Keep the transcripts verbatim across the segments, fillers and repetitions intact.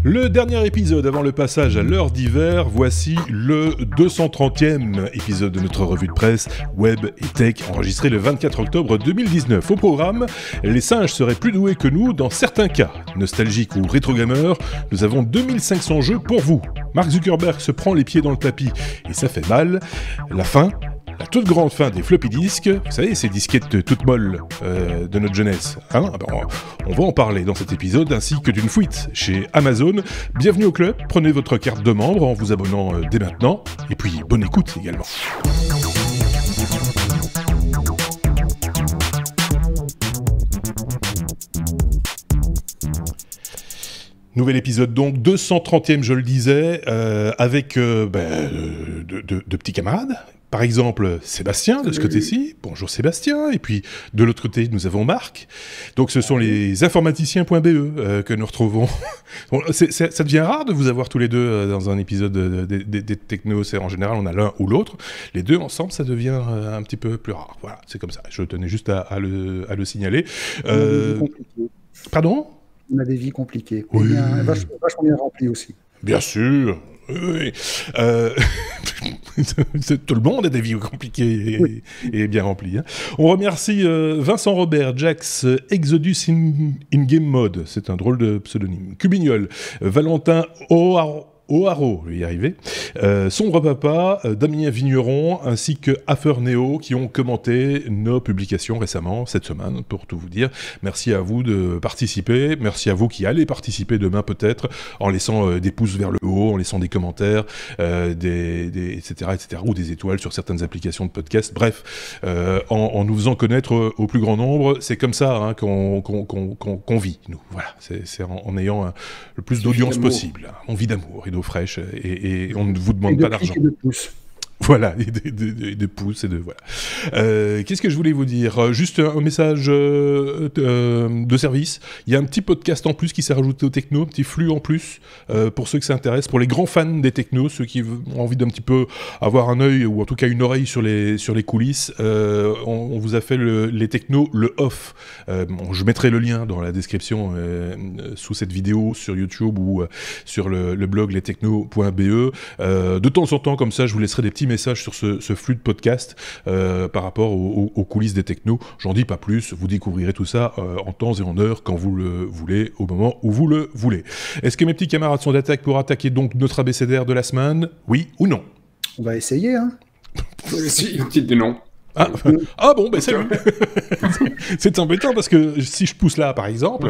Le dernier épisode avant le passage à l'heure d'hiver, voici le deux cent trentième épisode de notre revue de presse Web et Tech, enregistré le vingt-quatre octobre deux mille dix-neuf. Au programme, les singes seraient plus doués que nous dans certains cas. Nostalgiques ou rétro-gamers, nous avons deux mille cinq cents jeux pour vous. Mark Zuckerberg se prend les pieds dans le tapis et ça fait mal. La fin, la toute grande fin des floppy disks, vous savez, ces disquettes toutes molles euh, de notre jeunesse. Hein ah ben, on, on va en parler dans cet épisode, ainsi que d'une fuite chez Amazon. Bienvenue au club, prenez votre carte de membre en vous abonnant euh, dès maintenant, et puis bonne écoute également. Nouvel épisode donc, deux cent trentième je le disais, euh, avec euh, ben, de, de, de petits camarades. Par exemple, Sébastien, de ce côté-ci. Bonjour Sébastien. Et puis, de l'autre côté, nous avons Marc. Donc, ce sont les informaticiens point b e euh, que nous retrouvons. Bon, c'est, c'est, ça devient rare de vous avoir tous les deux euh, dans un épisode des de, de, de techno. C'est, en général, on a l'un ou l'autre. Les deux ensemble, ça devient euh, un petit peu plus rare. Voilà, c'est comme ça. Je tenais juste à, à, le, à le signaler. Euh... Pardon ? On a des vies compliquées. Oui. Bien, vachement, vachement bien remplies aussi. Bien sûr. Oui. Euh... Tout le monde a des vies compliquées et, oui. et bien remplies. Hein. On remercie euh, Vincent Robert, Jax, Exodus in, in Game Mode, c'est un drôle de pseudonyme, Cubignol, Valentin O'Haro. O'Haro, je vais y arriver, euh, Sombre Papa, euh, Damien Vigneron, ainsi que Aferneo, qui ont commenté nos publications récemment, cette semaine, pour tout vous dire. Merci à vous de participer, merci à vous qui allez participer demain peut-être, en laissant euh, des pouces vers le haut, en laissant des commentaires, euh, des, des, et cetera, et cetera, ou des étoiles sur certaines applications de podcast, bref, euh, en, en nous faisant connaître euh, au plus grand nombre, c'est comme ça hein, qu'on, qu'on, qu'on, qu'on, qu'on vit, nous, voilà, c'est, c'est en, en ayant un, le plus d'audience possible, on vit d'amour, et fraîche et, et on ne vous demande pas d'argent. Et de pouces. Voilà, et de, de, de, de pouces et de voilà. Euh, qu'est-ce que je voulais vous dire ? Juste un message euh, de, de service. Il y a un petit podcast en plus qui s'est rajouté au techno, un petit flux en plus euh, pour ceux que ça intéresse, pour les grands fans des technos, ceux qui ont envie d'un petit peu avoir un œil ou en tout cas une oreille sur les sur les coulisses. Euh, on, on vous a fait le, les technos, le off. Euh, bon, je mettrai le lien dans la description euh, sous cette vidéo sur YouTube ou euh, sur le, le blog les technos point b e. Euh, de temps en temps, comme ça, je vous laisserai des petits message sur ce, ce flux de podcast euh, par rapport aux, aux coulisses des technos. J'en dis pas plus, vous découvrirez tout ça euh, en temps et en heure quand vous le voulez, au moment où vous le voulez. Est-ce que mes petits camarades sont d'attaque pour attaquer donc notre abécédaire de la semaine ? Oui ou non ? On va essayer, hein. Si, tu dis non. Ah, ah bon, ben salut. C'est embêtant parce que si je pousse là, par exemple...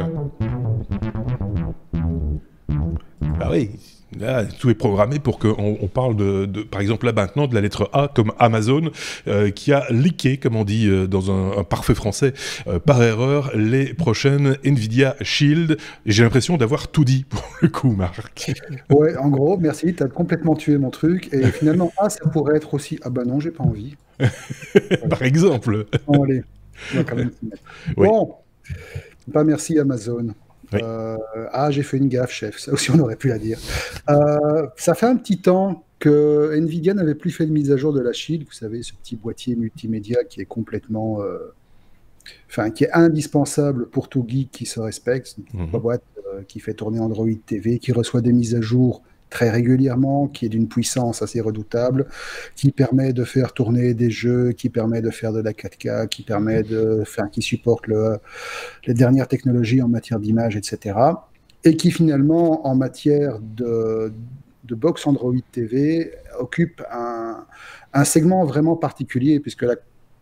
Ah oui. Là, tout est programmé pour qu'on on parle, de, de, par exemple, là maintenant, de la lettre A comme Amazon, euh, qui a leaké, comme on dit euh, dans un, un parfait français, euh, par erreur, les prochaines Nvidia Shield. Et j'ai l'impression d'avoir tout dit pour le coup, Marc. Ouais, en gros, merci, t'as complètement tué mon truc. Et finalement, ah, ça pourrait être aussi, ah bah non, j'ai pas envie. Par exemple. Bon, allez, on va quand même s'y mettre. Oui. Bon, bah merci Amazon. Oui. Euh, ah, j'ai fait une gaffe, chef. Ça aussi, on aurait pu la dire. Euh, ça fait un petit temps que Nvidia n'avait plus fait de mise à jour de la Shield. Vous savez, ce petit boîtier multimédia qui est complètement, euh, enfin, qui est indispensable pour tout geek qui se respecte. Une mm-hmm. boîte euh, qui fait tourner Android T V, qui reçoit des mises à jour très régulièrement, qui est d'une puissance assez redoutable, qui permet de faire tourner des jeux, qui permet de faire de la quatre K, qui permet de faire, qui supporte le, les dernières technologies en matière d'image, et cetera. Et qui finalement, en matière de, de box Android T V, occupe un, un segment vraiment particulier, puisque la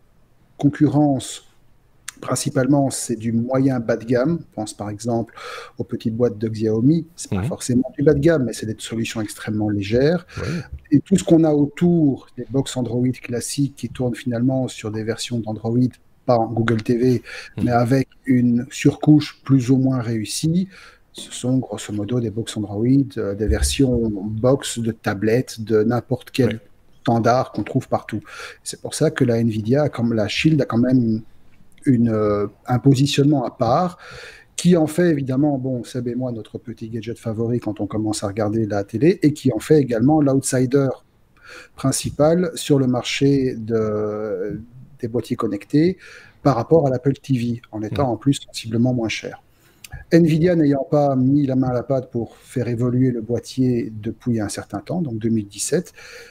concurrence principalement, c'est du moyen bas de gamme. Je pense par exemple aux petites boîtes de Xiaomi. Ce n'est mmh. pas forcément du bas de gamme, mais c'est des solutions extrêmement légères. Ouais. Et tout ce qu'on a autour des box Android classiques qui tournent finalement sur des versions d'Android, pas en Google T V, mmh. mais avec une surcouche plus ou moins réussie, ce sont grosso modo des box Android, euh, des versions box de tablettes, de n'importe quel ouais. standard qu'on trouve partout. C'est pour ça que la Nvidia, comme la Shield, a quand même une Une, euh, un positionnement à part qui en fait évidemment, bon, Seb et moi, notre petit gadget favori quand on commence à regarder la télé, et qui en fait également l'outsider principal sur le marché de, des boîtiers connectés par rapport à l'Apple T V, en étant mmh. en plus sensiblement moins cher. Nvidia n'ayant pas mis la main à la pâte pour faire évoluer le boîtier depuis un certain temps, donc deux mille dix-sept,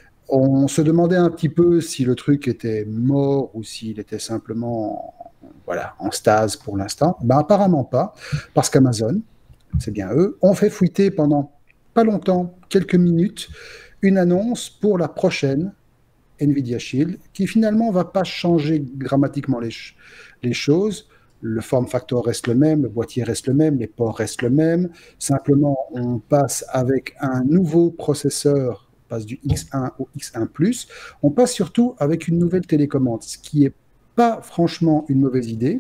on se demandait un petit peu si le truc était mort ou s'il était simplement voilà, en stase pour l'instant. Ben, apparemment pas, parce qu'Amazon, c'est bien eux, ont fait fuiter pendant pas longtemps, quelques minutes, une annonce pour la prochaine Nvidia Shield, qui finalement ne va pas changer dramatiquement les, ch- les choses. Le form factor reste le même, le boîtier reste le même, les ports restent le même. Simplement, on passe avec un nouveau processeur, on passe du X un au X un plus. On passe surtout avec une nouvelle télécommande, ce qui n'est pas franchement une mauvaise idée,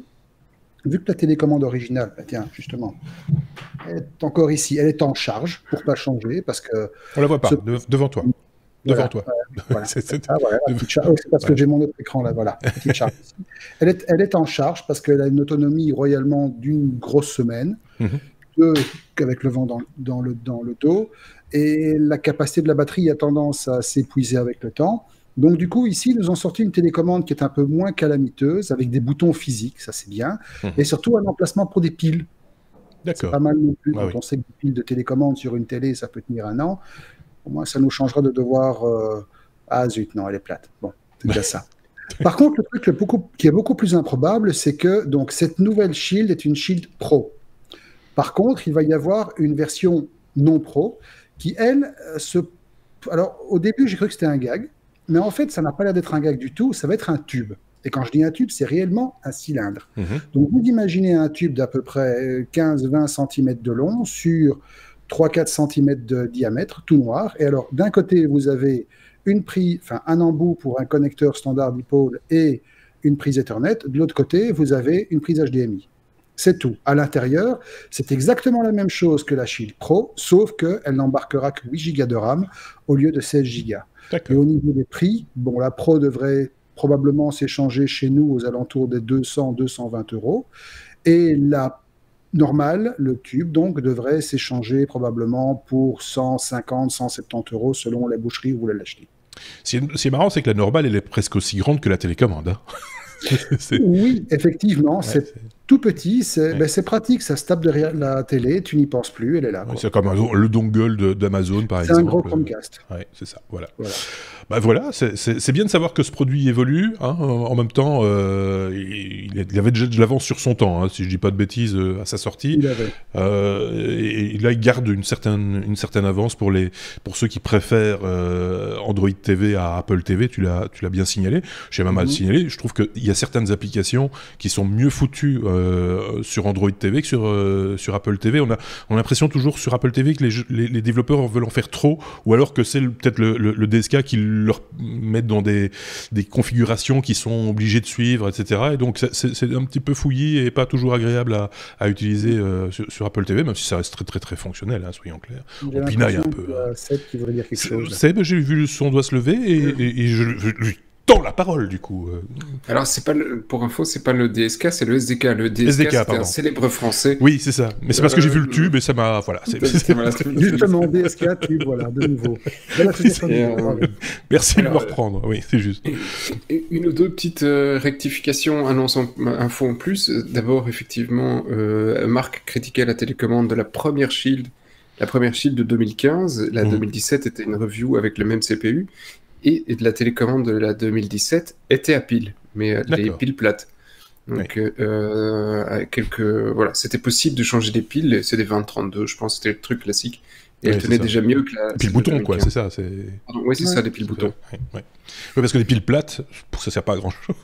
vu que la télécommande originale, bah tiens, justement, elle est encore ici, elle est en charge pour ne pas changer, parce que... On la voit pas, ce... de, devant toi. Devant Voilà, toi. voilà. c'est, c'est... Ah, voilà, la petite charge. Oh, c'est parce voilà. que j'ai mon autre écran là, voilà. Petite charge. Elle, est, elle est en charge parce qu'elle a une autonomie royalement d'une grosse semaine, mm-hmm. deux, avec le vent dans, dans, le, dans le dos, et la capacité de la batterie a tendance à s'épuiser avec le temps. Donc du coup, ici, ils nous ont sorti une télécommande qui est un peu moins calamiteuse, avec des boutons physiques, ça c'est bien, mm-hmm. et surtout un emplacement pour des piles. D'accord. C'est pas mal non plus, ah, quand oui. on sait que des piles de télécommande sur une télé, ça peut tenir un an. Au moins, ça nous changera de devoir... Euh... Ah zut, non, elle est plate. Bon, c'est déjà ça. Par contre, le truc le beaucoup, qui est beaucoup plus improbable, c'est que donc, cette nouvelle Shield est une Shield Pro. Par contre, il va y avoir une version non Pro qui, elle, se... Alors, au début, j'ai cru que c'était un gag, mais en fait, ça n'a pas l'air d'être un gag du tout, ça va être un tube. Et quand je dis un tube, c'est réellement un cylindre. Mm-hmm. Donc, vous imaginez un tube d'à peu près quinze à vingt centimètres de long sur trois à quatre centimètres de diamètre, tout noir. Et alors, d'un côté, vous avez une prise, enfin, un embout pour un connecteur standard dipôle et une prise Ethernet. De l'autre côté, vous avez une prise H D M I. C'est tout. À l'intérieur, c'est exactement la même chose que la Shield Pro, sauf qu'elle n'embarquera que huit gigas de RAM au lieu de seize gigas. Et au niveau des prix, bon, la Pro devrait probablement s'échanger chez nous aux alentours des deux cents à deux cent vingt euros. Et la normale, le tube, donc, devrait s'échanger probablement pour cent cinquante à cent soixante-dix euros selon la boucherie où vous voulez l'acheter. Ce qui est marrant, c'est que la normale, elle est presque aussi grande que la télécommande. Hein. c'est... Oui, effectivement, ouais, c'est, c'est tout petit, c'est, ouais. ben, c'est pratique, ça se tape derrière la télé, tu n'y penses plus, elle est là. Ouais, c'est comme un, le dongle de, d'Amazon, par c'est exemple. C'est un gros Chromecast. Ouais, c'est ça, voilà. voilà. Bah voilà, c'est, c'est, c'est bien de savoir que ce produit évolue. Hein, en même temps, euh, il, il avait déjà de l'avance sur son temps, hein, si je dis pas de bêtises, euh, à sa sortie. Il avait. Euh, et, et là, il garde une certaine, une certaine avance pour, les, pour ceux qui préfèrent euh, Android T V à Apple T V. Tu l'as, tu l'as bien signalé. J'ai même mm-hmm. mal signalé. Je trouve qu'il y a certaines applications qui sont mieux foutues euh, sur Android T V que sur, euh, sur Apple T V. On a, on a l'impression toujours sur Apple T V que les, les, les développeurs veulent en faire trop, ou alors que c'est le, peut-être le, le, le D S K qui leur mettent dans des, des configurations qui sont obligés de suivre, et cetera. Et donc c'est, c'est un petit peu fouillis et pas toujours agréable à, à utiliser euh, sur, sur Apple T V, même si ça reste très très très fonctionnel, hein, soyons clairs. J'ai on pinaille un peu. Euh, Seb qui voudrait dire quelque chose. Seb, j'ai vu son doigt se lever et, et, et je, je lui tends la parole du coup. Alors c'est pas le, pour info, c'est pas le D S K, c'est le S D K. Le D S K, S D K c'était pardon. Un célèbre français. Oui, c'est ça. Mais c'est parce que j'ai vu le tube et ça m'a, voilà. C'est, c'est... Justement, D S K, tube, voilà, de nouveau. Voilà, et, euh... Merci Alors, de me reprendre. Oui, c'est juste. Et, et une ou deux petites euh, rectifications, annonces en, infos en plus. D'abord, effectivement, euh, Marc critiquait la télécommande de la première Shield, la première Shield de deux mille quinze. La mmh. deux mille dix-sept était une review avec le même C P U. Et, et de la télécommande de la deux mille dix-sept était à pile, mais euh, les piles plates. Donc, oui. euh, quelques, voilà, c'était possible de changer des piles, c'est des vingt trente-deux, je pense, c'était le truc classique. Et oui, elle tenait déjà mieux que la... Piles boutons, quoi, c'est ça. C'est... Oui, c'est ouais. ça, des piles boutons. Oui, ouais. ouais, parce que les piles plates, ça sert pas à grand-chose.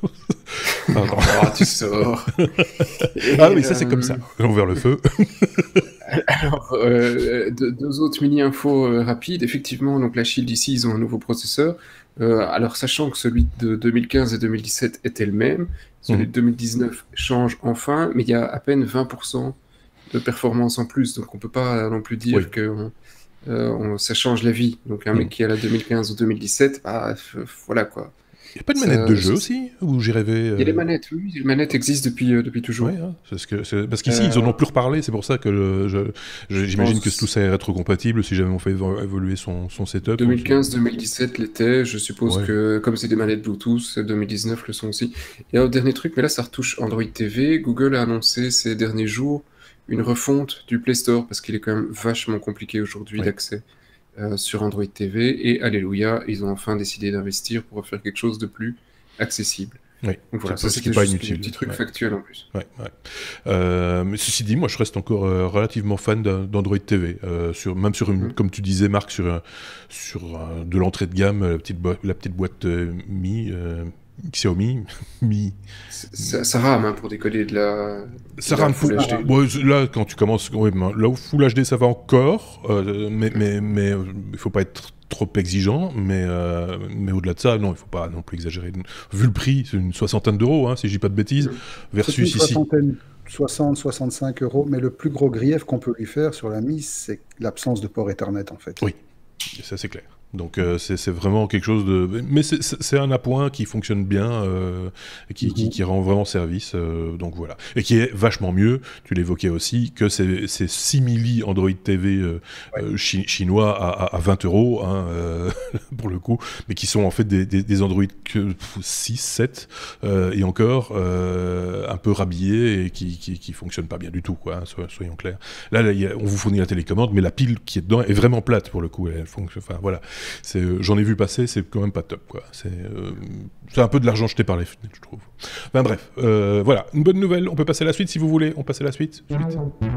Ah, tu sors. Et, ah oui, ça, euh... c'est comme ça. J'ai ouvert le feu. Alors, euh, deux, deux autres mini-infos euh, rapides. Effectivement, donc la Shield ici, ils ont un nouveau processeur. Euh, alors, sachant que celui de deux mille quinze et deux mille dix-sept était le même, celui mmh. de deux mille dix-neuf change enfin, mais il y a à peine vingt pour cent de performance en plus. Donc, on peut pas non plus dire oui. que on, euh, on, ça change la vie. Donc, un mmh. mec qui a la deux mille quinze ou deux mille dix-sept, bah, f- voilà quoi. Il n'y a pas de manette ça, de jeu aussi où j'ai rêvé euh... Il y a les manettes, oui, les manettes existent depuis, euh, depuis toujours. Ouais, hein, c'est ce que, c'est... Parce qu'ici, euh... ils en ont plus reparlé, c'est pour ça que le, je, je, j'imagine pense... que tout ça est rétrocompatible si jamais on fait évoluer son, son setup. deux mille quinze deux mille dix-sept l'était, je suppose ouais. que comme c'est des manettes Bluetooth, deux mille dix-neuf le sont aussi. Et un dernier truc, mais là ça retouche Android T V, Google a annoncé ces derniers jours une refonte du Play Store, parce qu'il est quand même vachement compliqué aujourd'hui ouais. d'accès euh, sur Android T V, et alléluia, ils ont enfin décidé d'investir pour faire quelque chose de plus accessible. Oui, donc voilà, ça c'est pas inutile. Un petit truc ouais. factuel en plus. Ouais, ouais. Euh, mais ceci dit, moi je reste encore euh, relativement fan d'Android T V, euh, sur, même sur une, mmh. comme tu disais Marc, sur, un, sur un, de l'entrée de gamme, la petite, bo la petite boîte euh, Mi, euh, Xiaomi, Mi. Ça, ça rame hein, pour décoller de la. Ça rame Full H D. Bon, là, quand tu commences, ouais, là où Full H D ça va encore, euh, mais mais mais il faut pas être trop exigeant, mais, euh, mais au-delà de ça, non, il ne faut pas non plus exagérer. Vu le prix, c'est une soixantaine d'euros, hein, si je dis pas de bêtises, versus une soixantaine, ici... soixante à soixante-cinq euros, mais le plus gros grief qu'on peut lui faire sur la mise, c'est l'absence de port Ethernet, en fait. Oui, ça c'est clair. Donc euh, c'est vraiment quelque chose de... Mais c'est un appoint qui fonctionne bien, euh, qui, mm-hmm. qui, qui rend vraiment service, euh, donc voilà. Et qui est vachement mieux, tu l'évoquais aussi, que ces, ces simili Android T V euh, ouais. euh, chi chinois à, à vingt euros, hein, euh, pour le coup, mais qui sont en fait des, des, des Android que six, sept, euh, et encore euh, un peu rhabillés et qui, qui, qui fonctionnent pas bien du tout, quoi, hein, soyons clairs. Là, là y a, on vous fournit la télécommande, mais la pile qui est dedans est vraiment plate, pour le coup, elle fonctionne, enfin voilà. Euh, j'en ai vu passer, c'est quand même pas top, quoi. C'est euh, un peu de l'argent jeté par les fenêtres, je trouve. Enfin bref, euh, voilà, une bonne nouvelle. On peut passer à la suite si vous voulez. On passe à la suite. suite.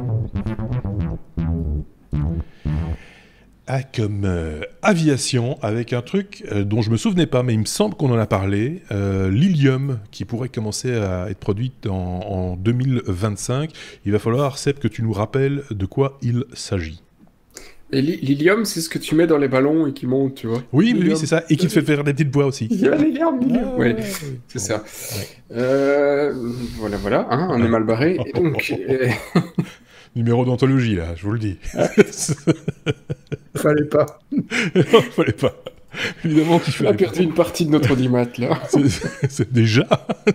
Ah, comme euh, aviation, avec un truc euh, dont je me souvenais pas, mais il me semble qu'on en a parlé, euh, l'Ilium, qui pourrait commencer à être produite en, en deux mille vingt-cinq. Il va falloir, Seb, que tu nous rappelles de quoi il s'agit. Et l'hélium, c'est ce que tu mets dans les ballons et qui monte, tu vois. Oui, oui, c'est ça. Et qui te fait faire des petites voix aussi. Il y a l'hélium, ah, oui, c'est ça. Ouais. Euh, voilà, voilà, hein, on est mal barré. Et donc, euh... numéro d'anthologie, là, je vous le dis. Fallait pas. Non, fallait pas. Évidemment qu'il fallait pas. On a perdu pas. Une partie de notre audimat, là. C'est déjà...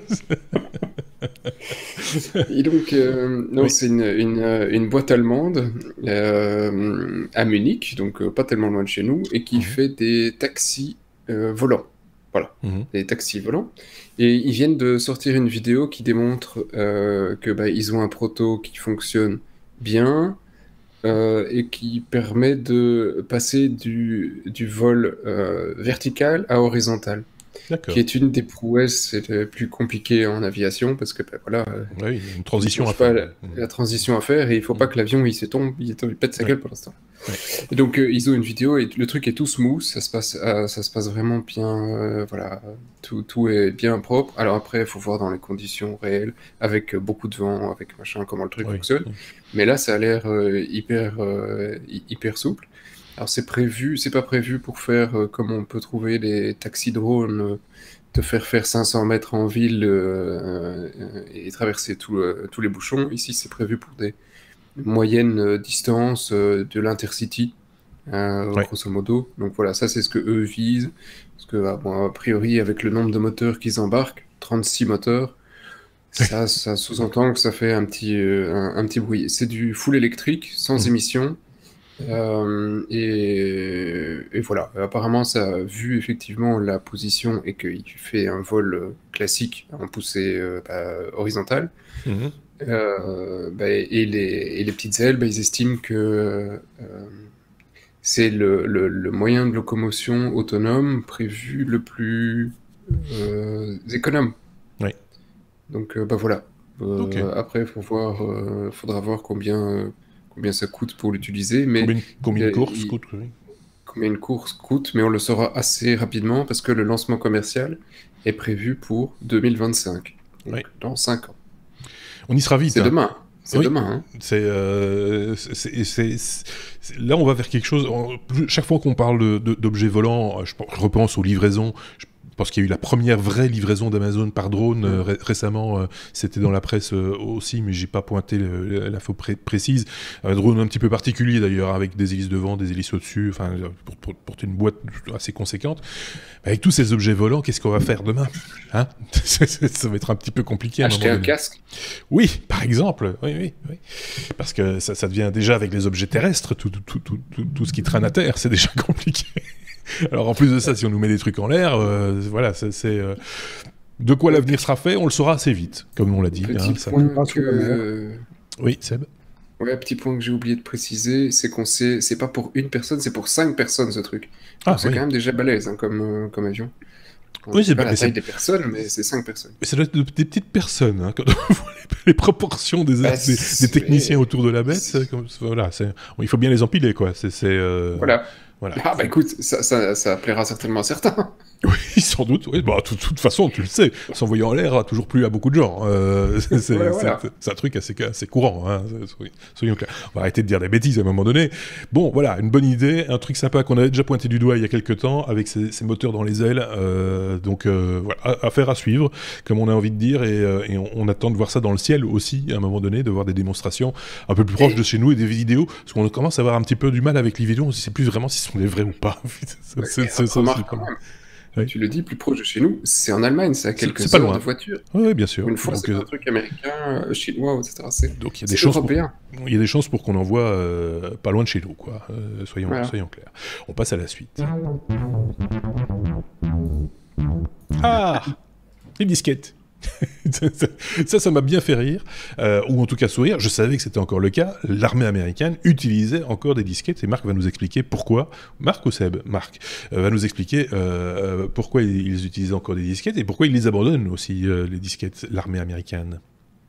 Et donc, euh, non, oui. c'est une, une, une boîte allemande euh, à Munich, donc euh, pas tellement loin de chez nous, et qui mmh. fait des taxis euh, volants. Voilà, mmh. des taxis volants. Et ils viennent de sortir une vidéo qui démontre euh, que bah, ils ont un proto qui fonctionne bien euh, et qui permet de passer du, du vol euh, vertical à horizontal. Qui est une des prouesses les plus compliquées en aviation, parce que ben, voilà, oui, il y a une transition à faire. faire. La, la transition à faire, et il ne faut pas que l'avion il se tombe, il, il pète sa ouais. gueule pour l'instant. Ouais. Et donc euh, ils ont une vidéo et le truc est tout smooth, ça se passe, euh, ça se passe vraiment bien, euh, voilà, tout, tout est bien propre. Alors après, il faut voir dans les conditions réelles, avec beaucoup de vent, avec machin, comment le truc oui. fonctionne. Oui. Mais là, ça a l'air euh, hyper, euh, hyper souple. Alors c'est prévu, c'est pas prévu pour faire euh, comme on peut trouver les taxis drones, euh, te faire faire cinq cents mètres en ville euh, euh, et traverser tout, euh, tous les bouchons. Ici c'est prévu pour des moyennes euh, distances euh, de l'intercity, euh, ouais. grosso modo. Donc voilà, ça c'est ce que eux visent. Parce que ah, bon, a priori avec le nombre de moteurs qu'ils embarquent, trente-six moteurs, ça, ça sous-entend que ça fait un petit, euh, un, un petit bruit. C'est du full électrique, sans mmh. émission. Euh, et, et voilà, apparemment ça a vu effectivement la position et qu'il fait un vol classique en poussée euh, bah, horizontale. Mmh. Euh, bah, et, les, et les petites ailes, bah, ils estiment que euh, c'est le, le, le moyen de locomotion autonome prévu le plus euh, économe. Oui. Donc bah voilà. Euh, okay. Après, il faut voir, euh, faudra voir combien. Euh, combien ça coûte pour l'utiliser, mais combien, combien une course coûte, oui. Combien une course coûte, mais on le saura assez rapidement parce que le lancement commercial est prévu pour deux mille vingt-cinq, donc oui. dans cinq ans. On y sera vite. C'est hein. demain. C'est oui. demain. Hein. C'est, euh, c'est, c'est, c'est, là, on va vers quelque chose. Chaque fois qu'on parle d'objets volants, je, je repense aux livraisons. Je, parce qu'il y a eu la première vraie livraison d'Amazon par drone euh, ré récemment, euh, c'était dans la presse euh, aussi, mais j'ai pas pointé l'info pré précise. Un drone un petit peu particulier d'ailleurs, avec des hélices devant, des hélices au-dessus, enfin pour, pour porter une boîte assez conséquente. Avec tous ces objets volants, qu'est-ce qu'on va faire demain, hein? Ça va être un petit peu compliqué. Acheter un, un casque. Oui, par exemple. Oui, oui, oui. Parce que ça, ça devient déjà avec les objets terrestres, tout, tout, tout, tout, tout, tout ce qui traîne à terre, c'est déjà compliqué. Alors en plus de ça, si on nous met des trucs en l'air, euh, voilà, c'est euh, de quoi l'avenir sera fait, on le saura assez vite, comme on l'a dit. Petit hein, ça... point que... Oui, Seb. Ouais, petit point que j'ai oublié de préciser, c'est qu'on sait, c'est pas pour une personne, c'est pour cinq personnes ce truc. Ah, Donc c'est oui. quand même déjà balèze hein, comme, euh, comme avion. On Oui, sait c'est pas pas- la mais taille c'est- des personnes, mais c'est cinq personnes. Mais ça doit être de- des petites personnes, hein, quand on voit les, les proportions des, Bah, des- c'est- des techniciens autour de la bête. c'est- c'est comme- voilà, c'est- bon, il faut bien les empiler, quoi. C'est, c'est, euh, Voilà. voilà. Ah bah écoute, ça, ça, ça plaira certainement à certains. Oui, sans doute. Oui. Bah, de toute, toute façon, tu le sais, s'envoyer en l'air a toujours plu à beaucoup de gens. Euh, c'est, c'est- Ouais, voilà. c'est- c'est un truc assez, assez courant. Hein. Soyons- Soyons clairs. On va arrêter de dire des bêtises à un moment donné. Bon, voilà, une bonne idée, un truc sympa qu'on avait déjà pointé du doigt il y a quelques temps, avec ces, ces moteurs dans les ailes. Euh, donc, euh, voilà, affaire à suivre, comme on a envie de dire, et, euh, et on, on attend de voir ça dans le ciel aussi, à un moment donné, de voir des démonstrations un peu plus proches de chez nous et des vidéos, parce qu'on commence à avoir un petit peu du mal avec les vidéos, on ne sait plus vraiment si ce sont des vrais ou pas. c'est, c'est, Mais c'est ça remarque aussi, quand quoi. même. Oui. Tu le dis, plus proche de chez nous, c'est en Allemagne, c'est à C'est- quelques c'est pas heures loin. de voiture. Oui, bien sûr. Une fois, Donc, c'est euh, un truc américain, euh, chinois, et cetera. C'est donc il y a des c'est chances pour, européen. il y a des chances pour qu'on en voit euh, pas loin de chez nous, quoi. Euh, soyons, Voilà. soyons clairs. On passe à la suite. Ah, les disquettes. ça, ça m'a bien fait rire, euh, ou en tout cas sourire. Je savais que c'était encore le cas. L'armée américaine utilisait encore des disquettes, et Marc va nous expliquer pourquoi. Marc ou Seb Marc euh, va nous expliquer euh, euh, pourquoi ils, ils utilisaient encore des disquettes et pourquoi ils les abandonnent aussi, euh, les disquettes, l'armée américaine.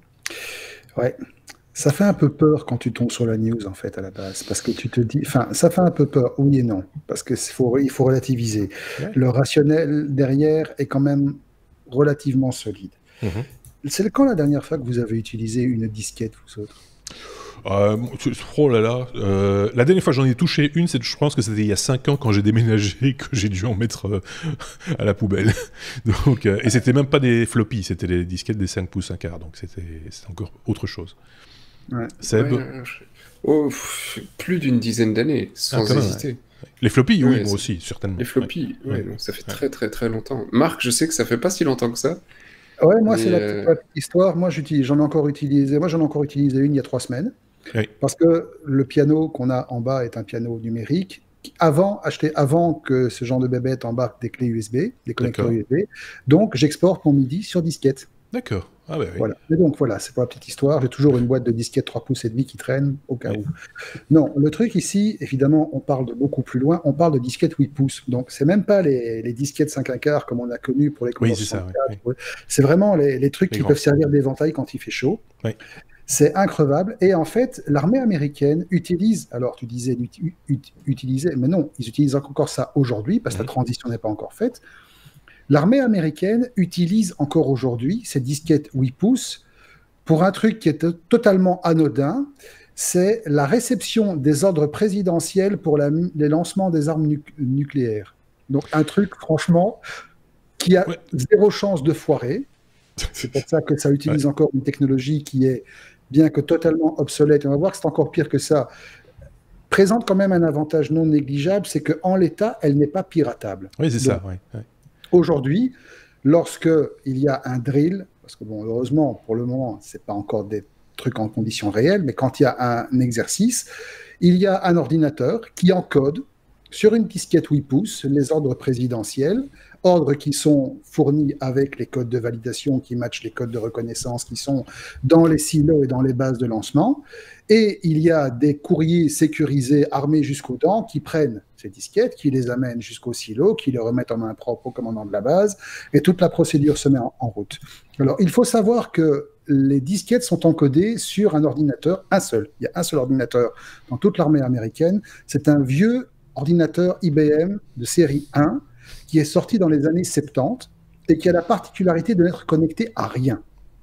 Ouais. Ça fait un peu peur quand tu tombes sur la news, en fait, à la base. Parce que tu te dis... Enfin, ça fait un peu peur, oui et non. Parce qu'il faut, il faut relativiser. Ouais. Le rationnel derrière est quand même relativement solide. Mhm. C'est quand la dernière fois que vous avez utilisé une disquette, vous autres? Euh, oh là là, euh, la dernière fois j'en ai touché une, c'est, je pense que c'était il y a cinq ans quand j'ai déménagé et que j'ai dû en mettre euh, à la poubelle. Donc, euh, et c'était même pas des floppies, c'était des disquettes des cinq pouces un quart, donc c'était, c'était encore autre chose. Ouais. Seb, Ouais, euh, je- oh, pff, plus d'une dizaine d'années, sans Ah, quand même, hésiter. les floppies, oui, Ouais, moi c'est- aussi, certainement. Les floppies, ouais, Ouais. non, ça fait Ouais. très très très longtemps. Marc, je sais que ça fait pas si longtemps que ça. Ouais, moi, Mais, c'est la euh, petite, la petite histoire. Moi, j'utilise, j'en ai encore utilisé. Moi, j'en ai encore utilisé une il y a trois semaines. Oui. Parce que le piano qu'on a en bas est un piano numérique. qui, Avant, acheté avant que ce genre de bébête embarque des clés U S B, des connecteurs D'accord. U S B. Donc, j'exporte mon MIDI sur disquette. D'accord. Ah bah oui. Voilà. Et donc, voilà, c'est pour la petite histoire. J'ai toujours une boîte de disquettes trois pouces et demi qui traîne au cas Ouais. où. Non, le truc ici, évidemment, on parle de beaucoup plus loin. On parle de disquettes huit pouces. Donc, c'est même pas les, les disquettes cinq un quart comme on a connu pour les Oui, Commodore c'est ça, soixante-quatre. oui, C'est vraiment les, les trucs Les qui grands. peuvent servir d'éventail quand il fait chaud. Oui. C'est increvable. Et en fait, l'armée américaine utilise, alors tu disais ut- ut- utiliser, mais non, ils utilisent encore ça aujourd'hui parce que Mhm. la transition n'est pas encore faite. L'armée américaine utilise encore aujourd'hui ces disquettes huit pouces pour un truc qui est to- totalement anodin, c'est la réception des ordres présidentiels pour la- les lancements des armes nu- nucléaires. Donc un truc, franchement, qui a Ouais. zéro chance de foirer. C'est pour ça que ça utilise encore une technologie qui est, bien que totalement obsolète, et on va voir que c'est encore pire que ça, présente quand même un avantage non négligeable, c'est qu'en l'état, elle n'est pas piratable. Oui, c'est Donc, ça. Ouais. Ouais. Aujourd'hui, lorsque il y a un drill, parce que bon, heureusement, pour le moment, c'est pas encore des trucs en conditions réelles, mais quand il y a un exercice, il y a un ordinateur qui encode sur une disquette huit pouces les ordres présidentiels, ordres qui sont fournis avec les codes de validation qui matchent les codes de reconnaissance qui sont dans les silos et dans les bases de lancement. Et il y a des courriers sécurisés armés jusqu'aux dents qui prennent ces disquettes, qui les amènent jusqu'au silo, qui les remettent en main propre au commandant de la base, et toute la procédure se met en, en route. Alors, il faut savoir que les disquettes sont encodées sur un ordinateur, un seul. Il y a un seul ordinateur dans toute l'armée américaine. C'est un vieux ordinateur I B M de série un qui est sorti dans les années soixante-dix et qui a la particularité de n'être connecté à rien.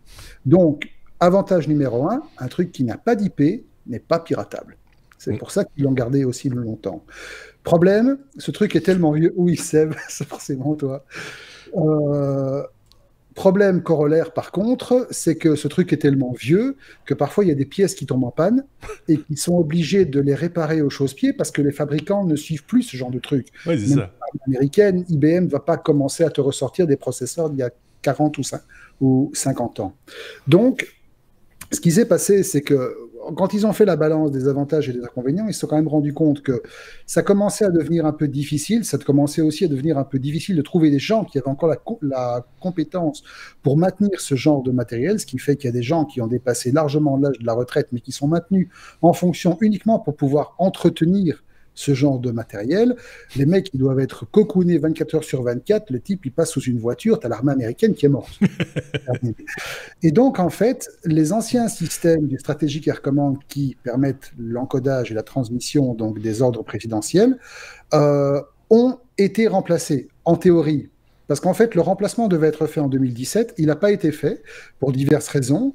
Donc, avantage numéro un, un truc qui n'a pas d'I P n'est pas piratable. C'est Mm. pour ça qu'ils l'ont gardé aussi longtemps. Problème, ce truc est tellement vieux. Oui, Seb, c'est forcément toi. Euh, problème corollaire, par contre, c'est que ce truc est tellement vieux que parfois il y a des pièces qui tombent en panne et qui sont obligés de les réparer au chausse-pied parce que les fabricants ne suivent plus ce genre de truc. Ouais, c'est Même ça. américaine, I B M ne va pas commencer à te ressortir des processeurs d'il y a quarante ou cinquante ans. Donc, ce qui s'est passé, c'est que, quand ils ont fait la balance des avantages et des inconvénients, ils se sont quand même rendus compte que ça commençait à devenir un peu difficile, ça commençait aussi à devenir un peu difficile de trouver des gens qui avaient encore la, co la compétence pour maintenir ce genre de matériel, ce qui fait qu'il y a des gens qui ont dépassé largement l'âge de la retraite, mais qui sont maintenus en fonction uniquement pour pouvoir entretenir ce genre de matériel. Les mecs, ils doivent être cocoonés vingt-quatre heures sur vingt-quatre. Le type, il passe sous une voiture, t'as l'armée américaine qui est morte. Et donc, en fait, les anciens systèmes du Strategic Air Command qui permettent l'encodage et la transmission donc, des ordres présidentiels euh, ont été remplacés, en théorie. Parce qu'en fait, le remplacement devait être fait en deux mille dix-sept. Il n'a pas été fait, pour diverses raisons.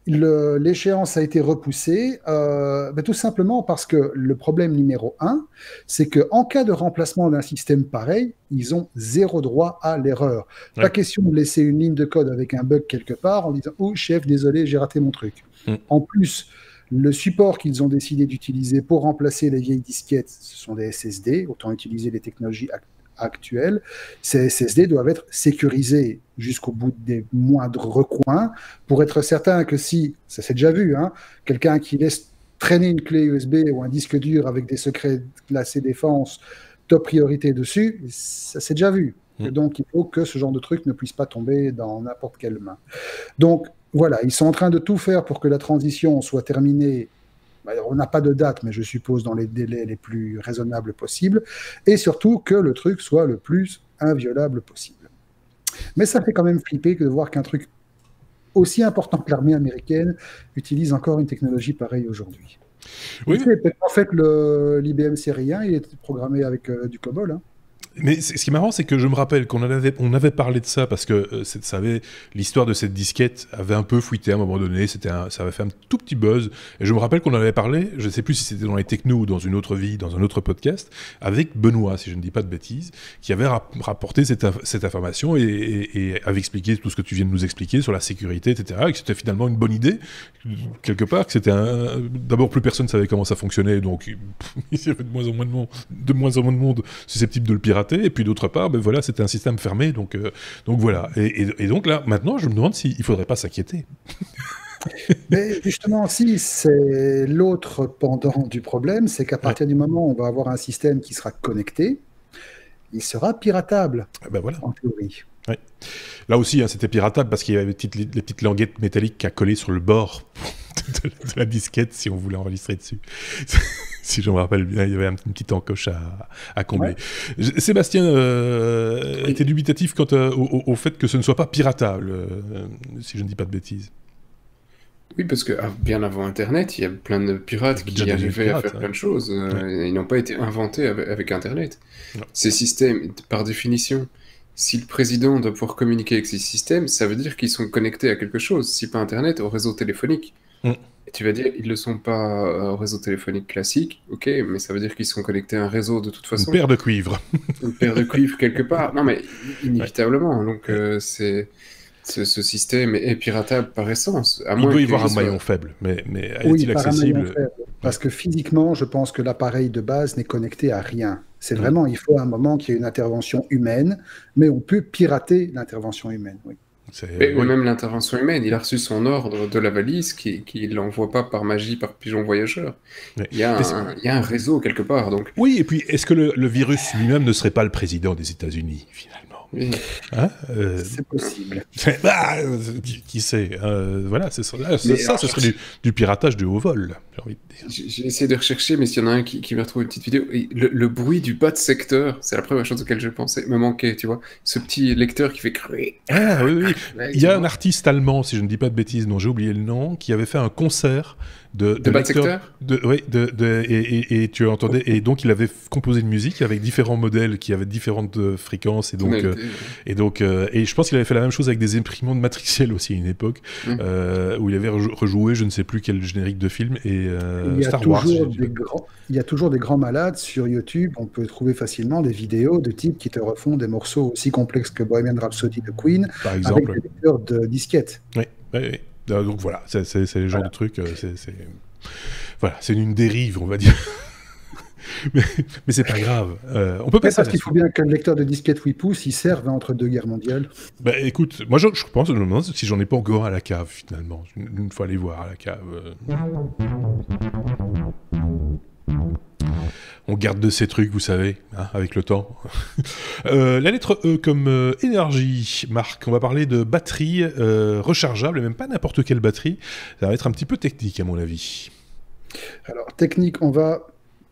L'échéance a été repoussée, euh, ben tout simplement parce que le problème numéro un, c'est qu'en cas de remplacement d'un système pareil, ils ont zéro droit à l'erreur. Ouais. Pas question de laisser une ligne de code avec un bug quelque part en disant « Oh, chef, désolé, j'ai raté mon truc mm. ». En plus, le support qu'ils ont décidé d'utiliser pour remplacer les vieilles disquettes, ce sont des S S D, autant utiliser les technologies actuelles. actuelles, ces S S D doivent être sécurisés jusqu'au bout des moindres recoins pour être certain que si, ça s'est déjà vu, hein, quelqu'un qui laisse traîner une clé U S B ou un disque dur avec des secrets classés défense, top priorité dessus, ça s'est déjà vu. Mmh. Et donc, il faut que ce genre de truc ne puisse pas tomber dans n'importe quelle main. Donc, voilà, ils sont en train de tout faire pour que la transition soit terminée. On n'a pas de date, mais je suppose dans les délais les plus raisonnables possibles, et surtout que le truc soit le plus inviolable possible. Mais ça fait quand même flipper que de voir qu'un truc aussi important que l'armée américaine utilise encore une technologie pareille aujourd'hui. Oui. En fait, l'I B M série un, il est programmé avec euh, du COBOL. Hein. Mais ce qui est marrant, c'est que je me rappelle qu'on avait, on avait parlé de ça parce que euh, ça avait, l'histoire de cette disquette avait un peu fuité à un moment donné, c'était un, ça avait fait un tout petit buzz. Et je me rappelle qu'on en avait parlé, je ne sais plus si c'était dans les technos ou dans une autre vie, dans un autre podcast, avec Benoît, si je ne dis pas de bêtises, qui avait rap rapporté cette, cette information et, et, et avait expliqué tout ce que tu viens de nous expliquer sur la sécurité, et cetera. Et que c'était finalement une bonne idée, quelque part, que c'était un... D'abord, plus personne ne savait comment ça fonctionnait, donc il y avait de moins en moins de monde, de moins en moins de monde susceptible de le pirater. Et puis d'autre part, ben voilà, c'était un système fermé, donc, euh, donc voilà. Et, et, et donc là, maintenant, je me demande s'il ne faudrait pas s'inquiéter. Mais justement, si, c'est l'autre pendant du problème, c'est qu'à partir ouais. du moment où on va avoir un système qui sera connecté, il sera piratable, ah ben voilà. en théorie. Ouais. Là aussi, hein, c'était piratable parce qu'il y avait les petites, les petites languettes métalliques à coller sur le bord de, de la disquette si on voulait enregistrer dessus. Si je me rappelle bien, il y avait une petite encoche à, à combler. Ouais. Sébastien euh, était dubitatif quant à, au, au fait que ce ne soit pas piratable, euh, si je ne dis pas de bêtises. Oui, parce que bien avant Internet, il y a plein de pirates qui arrivaient pirates, à faire hein. plein de choses. Ouais. Ils n'ont pas été inventés avec, avec Internet. Non. Ces systèmes, par définition, si le président doit pouvoir communiquer avec ces systèmes, ça veut dire qu'ils sont connectés à quelque chose, si pas Internet, au réseau téléphonique. Mm. Et tu vas dire, ils ne le sont pas au réseau téléphonique classique, ok, mais ça veut dire qu'ils sont connectés à un réseau de toute façon. Une paire de cuivre. Une paire de cuivre quelque part. Non, mais inévitablement. Ouais. Donc, euh, c'est... Ce, ce système est piratable par essence. À il moins doit y avoir un soit... maillon faible, mais, mais oui, est-il accessible faible, parce que physiquement, je pense que l'appareil de base n'est connecté à rien. C'est mmh. vraiment, il faut à un moment qu'il y ait une intervention humaine, mais on peut pirater l'intervention humaine, oui. Mais oui. Même l'intervention humaine, il a reçu son ordre de la valise qui ne l'envoie pas par magie, par pigeon voyageur. Oui. Il, y a un, il y a un réseau quelque part. Donc... Oui, et puis est-ce que le, le virus lui-même ne serait pas le président des États-Unis, finalement? Oui. Hein euh... C'est possible. Bah, qui, qui sait euh, Voilà, c'est ça, là, ça, ça ce serait du, du piratage de haut vol, j'ai envie de dire. J'ai essayé de rechercher, mais s'il y en a un qui, qui m'a retrouvé une petite vidéo, le, le bruit du bas de secteur, c'est la première chose auquel je pensais, me manquait, tu vois. Ce petit lecteur qui fait... Ah oui, oui. Ouais, il y a un artiste allemand, si je ne dis pas de bêtises, dont j'ai oublié le nom, qui avait fait un concert de, de, de bas de secteur de, oui, de, de, et, et, et tu entendais, et donc il avait composé une musique avec différents modèles qui avaient différentes euh, fréquences, et donc, euh, et, donc euh, et je pense qu'il avait fait la même chose avec des imprimantes matricielles aussi à une époque, mmh. euh, où il avait rejoué je ne sais plus quel générique de film, et euh, il y a Star toujours Wars. Des grands, il y a toujours des grands malades sur YouTube, on peut trouver facilement des vidéos de types qui te refont des morceaux aussi complexes que Bohemian Rhapsody de Queen, par exemple, avec des lecteurs de disquettes. Oui, oui, oui. Donc voilà, c'est le genre voilà. de truc, c'est voilà, c'est une dérive, on va dire. mais, mais c'est pas grave. Euh, on peut Mais passer. parce qu'il faut bien que le lecteur de disquette huit pouces, il serve entre deux guerres mondiales. Bah écoute, moi je, je pense, je me demande si j'en ai pas encore à la cave finalement. Une, une fois aller voir à la cave. Euh... On garde de ces trucs, vous savez, hein, avec le temps. euh, la lettre E comme euh, énergie, Marc. On va parler de batterie euh, rechargeable, et même pas n'importe quelle batterie. Ça va être un petit peu technique, à mon avis. Alors, technique, on va...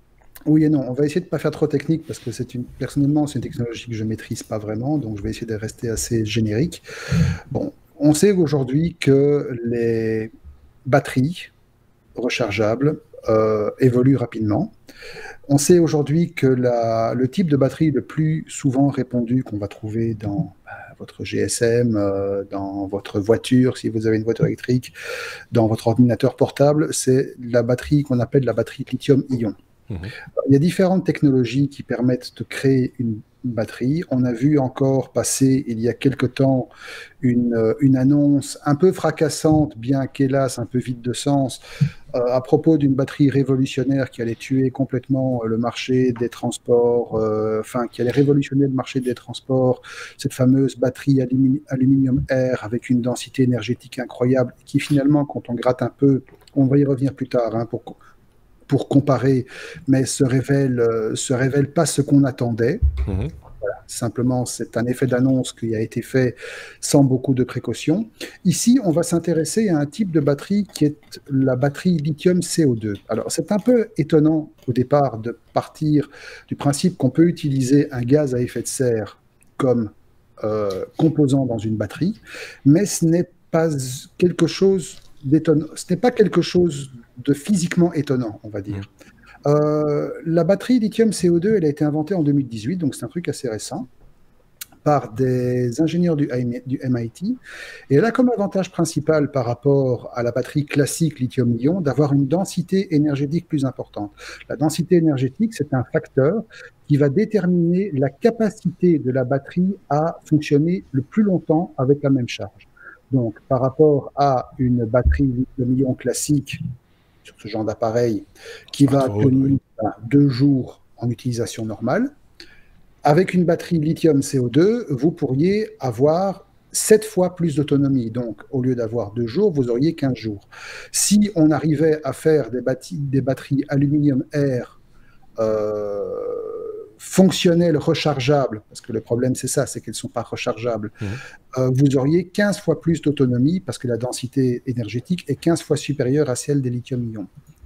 Oui et non. On va essayer de ne pas faire trop technique, parce que c'est une... personnellement, c'est une technologie que je ne maîtrise pas vraiment, donc je vais essayer de rester assez générique. Bon, on sait aujourd'hui que les batteries rechargeables euh, évoluent rapidement. On sait aujourd'hui que la, le type de batterie le plus souvent répandu qu'on va trouver dans bah, votre G S M, euh, dans votre voiture, si vous avez une voiture électrique, dans votre ordinateur portable, c'est la batterie qu'on appelle la batterie lithium-ion. Mmh. Il y a différentes technologies qui permettent de créer une batterie. On a vu encore passer, il y a quelque temps, une, une annonce un peu fracassante, bien qu'hélas un peu vide de sens, euh, à propos d'une batterie révolutionnaire qui allait tuer complètement le marché des transports, euh, enfin, qui allait révolutionner le marché des transports, cette fameuse batterie alumi- aluminium-air avec une densité énergétique incroyable, qui finalement, quand on gratte un peu, on va y revenir plus tard, hein, pour pour comparer, mais se révèle, euh, se révèle pas ce qu'on attendait. Mmh. Voilà. Simplement, c'est un effet d'annonce qui a été fait sans beaucoup de précautions. Ici, on va s'intéresser à un type de batterie qui est la batterie lithium C O deux. Alors, c'est un peu étonnant au départ de partir du principe qu'on peut utiliser un gaz à effet de serre comme euh, composant dans une batterie, mais ce n'est pas quelque chose d'étonnant. Ce n'est pas quelque chose de physiquement étonnant, on va dire. Mmh. Euh, la batterie lithium C O deux, elle a été inventée en deux mille dix-huit, donc c'est un truc assez récent, par des ingénieurs du, du M I T. Et elle a comme avantage principal par rapport à la batterie classique lithium-ion d'avoir une densité énergétique plus importante. La densité énergétique, c'est un facteur qui va déterminer la capacité de la batterie à fonctionner le plus longtemps avec la même charge. Donc, par rapport à une batterie lithium-ion classique, sur ce genre d'appareil, qui va oh, tenir oui. deux jours en utilisation normale, avec une batterie lithium C O deux, vous pourriez avoir sept fois plus d'autonomie. Donc, au lieu d'avoir deux jours, vous auriez quinze jours. Si on arrivait à faire des, des batteries aluminium-air euh, fonctionnelles, rechargeables, parce que le problème c'est ça, c'est qu'elles ne sont pas rechargeables, mmh. euh, vous auriez quinze fois plus d'autonomie parce que la densité énergétique est quinze fois supérieure à celle des lithium-ion.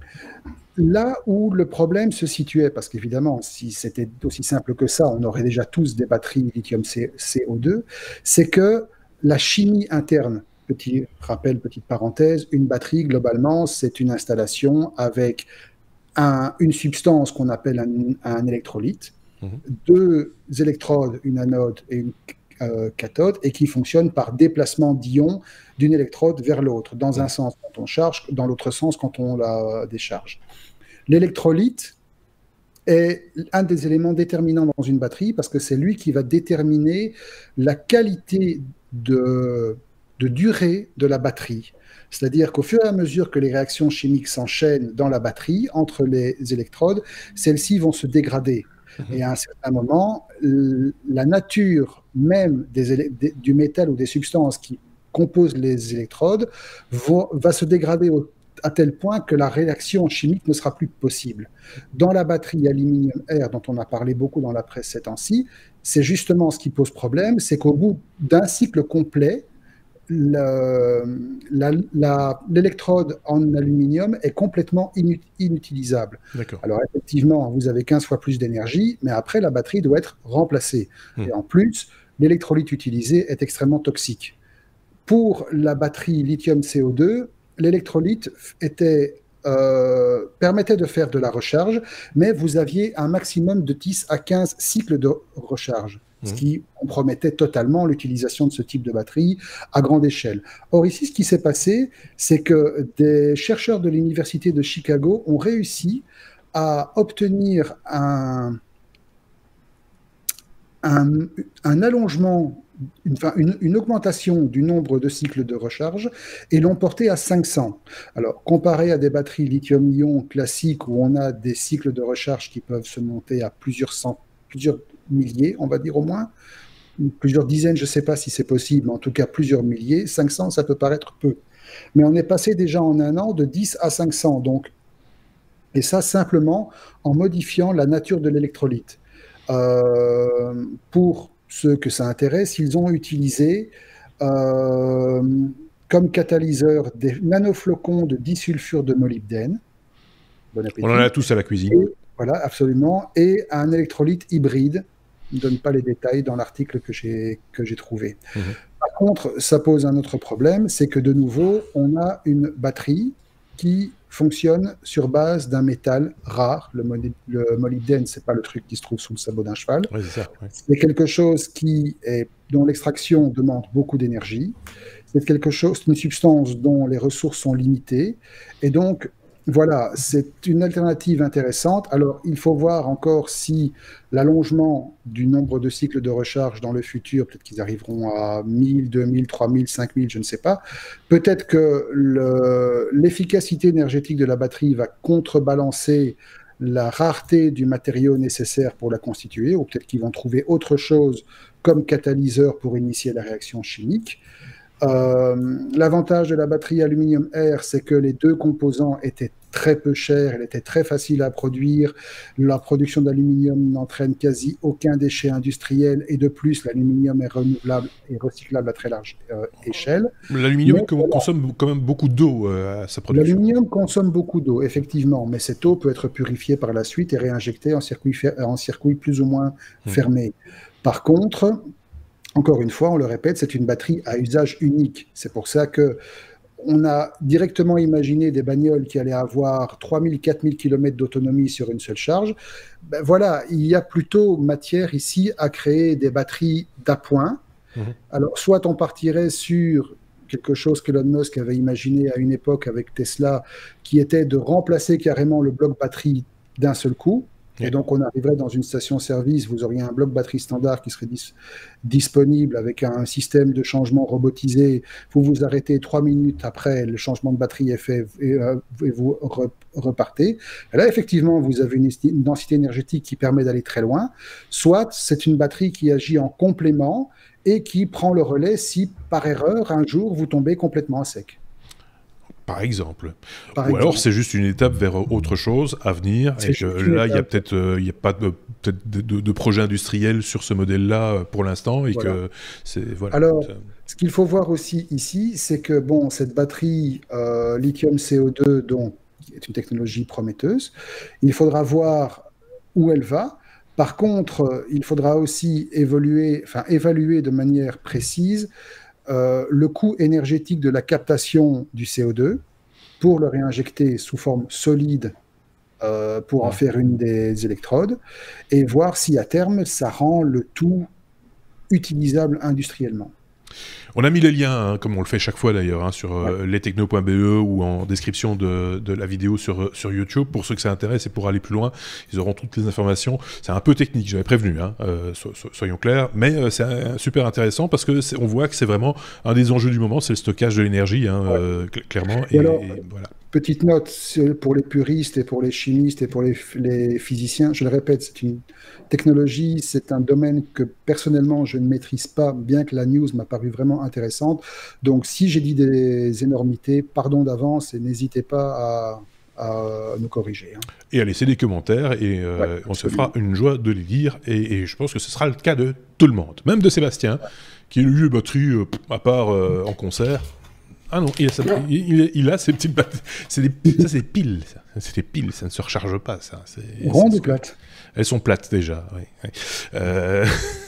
Là où le problème se situait, parce qu'évidemment, si c'était aussi simple que ça, on aurait déjà tous des batteries lithium C O deux, c'est que la chimie interne, petit rappel, petite parenthèse, une batterie, globalement, c'est une installation avec un, une substance qu'on appelle un, un électrolyte, mmh. deux électrodes, une anode et une euh, cathode, et qui fonctionnent par déplacement d'ions d'une électrode vers l'autre, dans mmh. un sens quand on charge, dans l'autre sens quand on la décharge. L'électrolyte est un des éléments déterminants dans une batterie parce que c'est lui qui va déterminer la qualité de, de durée de la batterie. C'est-à-dire qu'au fur et à mesure que les réactions chimiques s'enchaînent dans la batterie, entre les électrodes, celles-ci vont se dégrader. Mmh. Et à un certain moment, la nature même des, des, du métal ou des substances qui composent les électrodes va, va se dégrader au à tel point que la réaction chimique ne sera plus possible. Dans la batterie aluminium-air, dont on a parlé beaucoup dans la presse ces temps-ci, c'est justement ce qui pose problème, c'est qu'au bout d'un cycle complet, l'électrode en aluminium est complètement inut inutilisable. Alors effectivement, vous avez quinze fois plus d'énergie, mais après, la batterie doit être remplacée. Mmh. Et en plus, l'électrolyte utilisé est extrêmement toxique. Pour la batterie lithium C O deux, l'électrolyte était, euh, permettait de faire de la recharge, mais vous aviez un maximum de dix à quinze cycles de recharge, mmh. ce qui compromettait totalement l'utilisation de ce type de batterie à grande échelle. Or ici, ce qui s'est passé, c'est que des chercheurs de l'Université de Chicago ont réussi à obtenir un, un, un allongement une, enfin, une, une augmentation du nombre de cycles de recharge et l'ont porté à cinq cents. Alors, comparé à des batteries lithium-ion classiques où on a des cycles de recharge qui peuvent se monter à plusieurs cent, plusieurs milliers, on va dire au moins, plusieurs dizaines, je ne sais pas si c'est possible, mais en tout cas plusieurs milliers, cinq cents, ça peut paraître peu. Mais on est passé déjà en un an de dix à cinq cents, donc, et ça simplement en modifiant la nature de l'électrolyte. Euh, pour ceux que ça intéresse, ils ont utilisé euh, comme catalyseur des nanoflocons de disulfure de molybdène. Bon appétit. On en a tous à la cuisine. Et, voilà, absolument. Et un électrolyte hybride. Je ne donne pas les détails dans l'article que j'ai que j'ai trouvé. Mmh. Par contre, ça pose un autre problème, c'est que de nouveau, on a une batterie qui fonctionne sur base d'un métal rare. Le, moly le molybdène, c'est pas le truc qui se trouve sous le sabot d'un cheval. Ouais, c'est ça, ouais. C'est quelque chose qui est, dont l'extraction demande beaucoup d'énergie. C'est quelque chose, une substance dont les ressources sont limitées. Et donc, voilà, c'est une alternative intéressante. Alors, il faut voir encore si l'allongement du nombre de cycles de recharge dans le futur, peut-être qu'ils arriveront à mille, deux mille, trois mille, cinq mille, je ne sais pas. Peut-être que l'efficacité énergétique de la batterie va contrebalancer la rareté du matériau nécessaire pour la constituer, ou peut-être qu'ils vont trouver autre chose comme catalyseur pour initier la réaction chimique. Euh, L'avantage de la batterie aluminium-air, c'est que les deux composants étaient très peu chers, elle était très facile à produire. La production d'aluminium n'entraîne quasi aucun déchet industriel et de plus, l'aluminium est renouvelable et recyclable à très large euh, échelle. L'aluminium voilà. consomme quand même beaucoup d'eau euh, à sa production. L'aluminium consomme beaucoup d'eau, effectivement, mais cette eau peut être purifiée par la suite et réinjectée en circuit, en circuit plus ou moins mmh. fermé. Par contre, encore une fois, on le répète, c'est une batterie à usage unique. C'est pour ça que on a directement imaginé des bagnoles qui allaient avoir trois mille, quatre mille kilomètres d'autonomie sur une seule charge. Ben voilà, il y a plutôt matière ici à créer des batteries d'appoint. Mmh. Alors, soit on partirait sur quelque chose qu'Elon Musk avait imaginé à une époque avec Tesla, qui était de remplacer carrément le bloc batterie d'un seul coup. Et donc, on arriverait dans une station-service, vous auriez un bloc batterie standard qui serait dis disponible avec un système de changement robotisé. Vous vous arrêtez trois minutes après, le changement de batterie est fait et, euh, et vous re repartez. Et là, effectivement, vous avez une, une densité énergétique qui permet d'aller très loin. Soit c'est une batterie qui agit en complément et qui prend le relais si, par erreur, un jour, vous tombez complètement à sec. Par exemple. Par Ou exemple. alors c'est juste une étape vers autre chose à venir, et que là, il n'y a peut-être euh, y a pas de, peut de, de, de projet industriel sur ce modèle-là pour l'instant, et voilà. que c'est... Voilà. Alors, ce qu'il faut voir aussi ici, c'est que bon, cette batterie euh, lithium C O deux, donc, est une technologie prometteuse, il faudra voir où elle va. Par contre, il faudra aussi évoluer, enfin, évaluer de manière précise Euh, le coût énergétique de la captation du C O deux pour le réinjecter sous forme solide euh, pour en faire une des électrodes et voir si à terme ça rend le tout utilisable industriellement. On a mis les liens, hein, comme on le fait chaque fois d'ailleurs, hein, sur euh, ouais. lestechno point B E ou en description de, de la vidéo sur, sur YouTube. Pour ceux que ça intéresse et pour aller plus loin, ils auront toutes les informations. C'est un peu technique, j'avais prévenu, hein, euh, so, so, soyons clairs, mais euh, c'est super intéressant parce qu'on voit que c'est vraiment un des enjeux du moment, c'est le stockage de l'énergie, hein, ouais. euh, cl clairement. Et, et, alors, et voilà. Petite note, pour les puristes et pour les chimistes et pour les, les physiciens, je le répète, c'est une technologie, c'est un domaine que personnellement je ne maîtrise pas, bien que la news m'a paru vraiment intéressante. Donc si j'ai dit des énormités, pardon d'avance et n'hésitez pas à, à nous corriger. Hein. Et à laisser des commentaires et euh, ouais, on se fera une joie de les lire et, et je pense que ce sera le cas de tout le monde, même de Sébastien, ouais. qui a eu une batterie euh, à part euh, en concert. Ah non, il a, sa, il, il, il a ses petites batteries. Ça, c'est des piles. C'est des piles, ça ne se recharge pas, ça. Rondes ou plates? Elles sont plates déjà, oui. oui. Euh...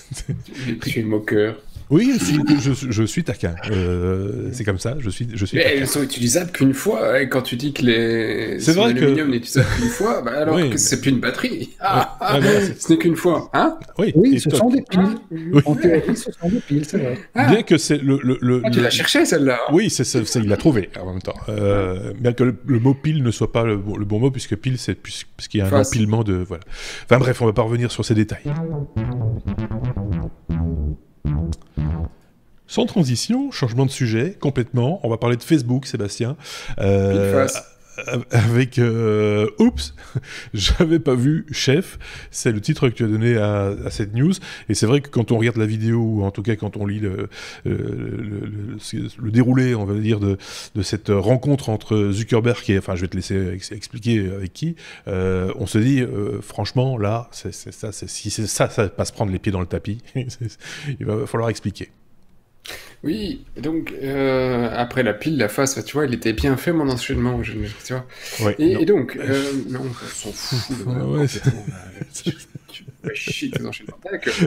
Je suis moqueur. Oui, si, je, je suis taquin. Euh, c'est comme ça, je suis, je suis Mais taquin. elles sont utilisables qu'une fois. Et quand tu dis que les c'est vrai l'aluminium que... n'est utilisable qu'une fois, bah alors oui, que c'est mais... plus une batterie. Ah, ah, ah, ce n'est qu'une fois. Hein oui, oui ce sont des piles. Oui. En théorie, ce sont des piles, c'est vrai. Ah. Bien que c'est le... le, le ah, tu le... l'as cherché, celle-là. Oui, c'est, c'est, c'est, il l'a trouvé en même temps. Euh, bien que le, le mot pile ne soit pas le, le bon mot, puisque pile, c'est puisqu'il y a un enfin, empilement de... Voilà. Enfin bref, on va pas revenir sur ces détails. Sans transition, changement de sujet, complètement. On va parler de Facebook, Sébastien. Euh, avec euh, oups, j'avais pas vu Chef, c'est le titre que tu as donné à, à cette news, et c'est vrai que quand on regarde la vidéo, ou en tout cas quand on lit le, le, le, le, le déroulé, on va dire, de, de cette rencontre entre Zuckerberg et, enfin je vais te laisser ex expliquer avec qui, euh, on se dit, euh, franchement, là, c'est ça, si c'est ça, ça va pas se prendre les pieds dans le tapis, il va falloir expliquer. Oui, donc euh, après la pile, la face, tu vois, il était bien fait mon enchaînement, je, tu vois. Ouais, et, et donc, euh, non, on s'en fout. De, ouais, ouais, tu fais chier tes enchaînements.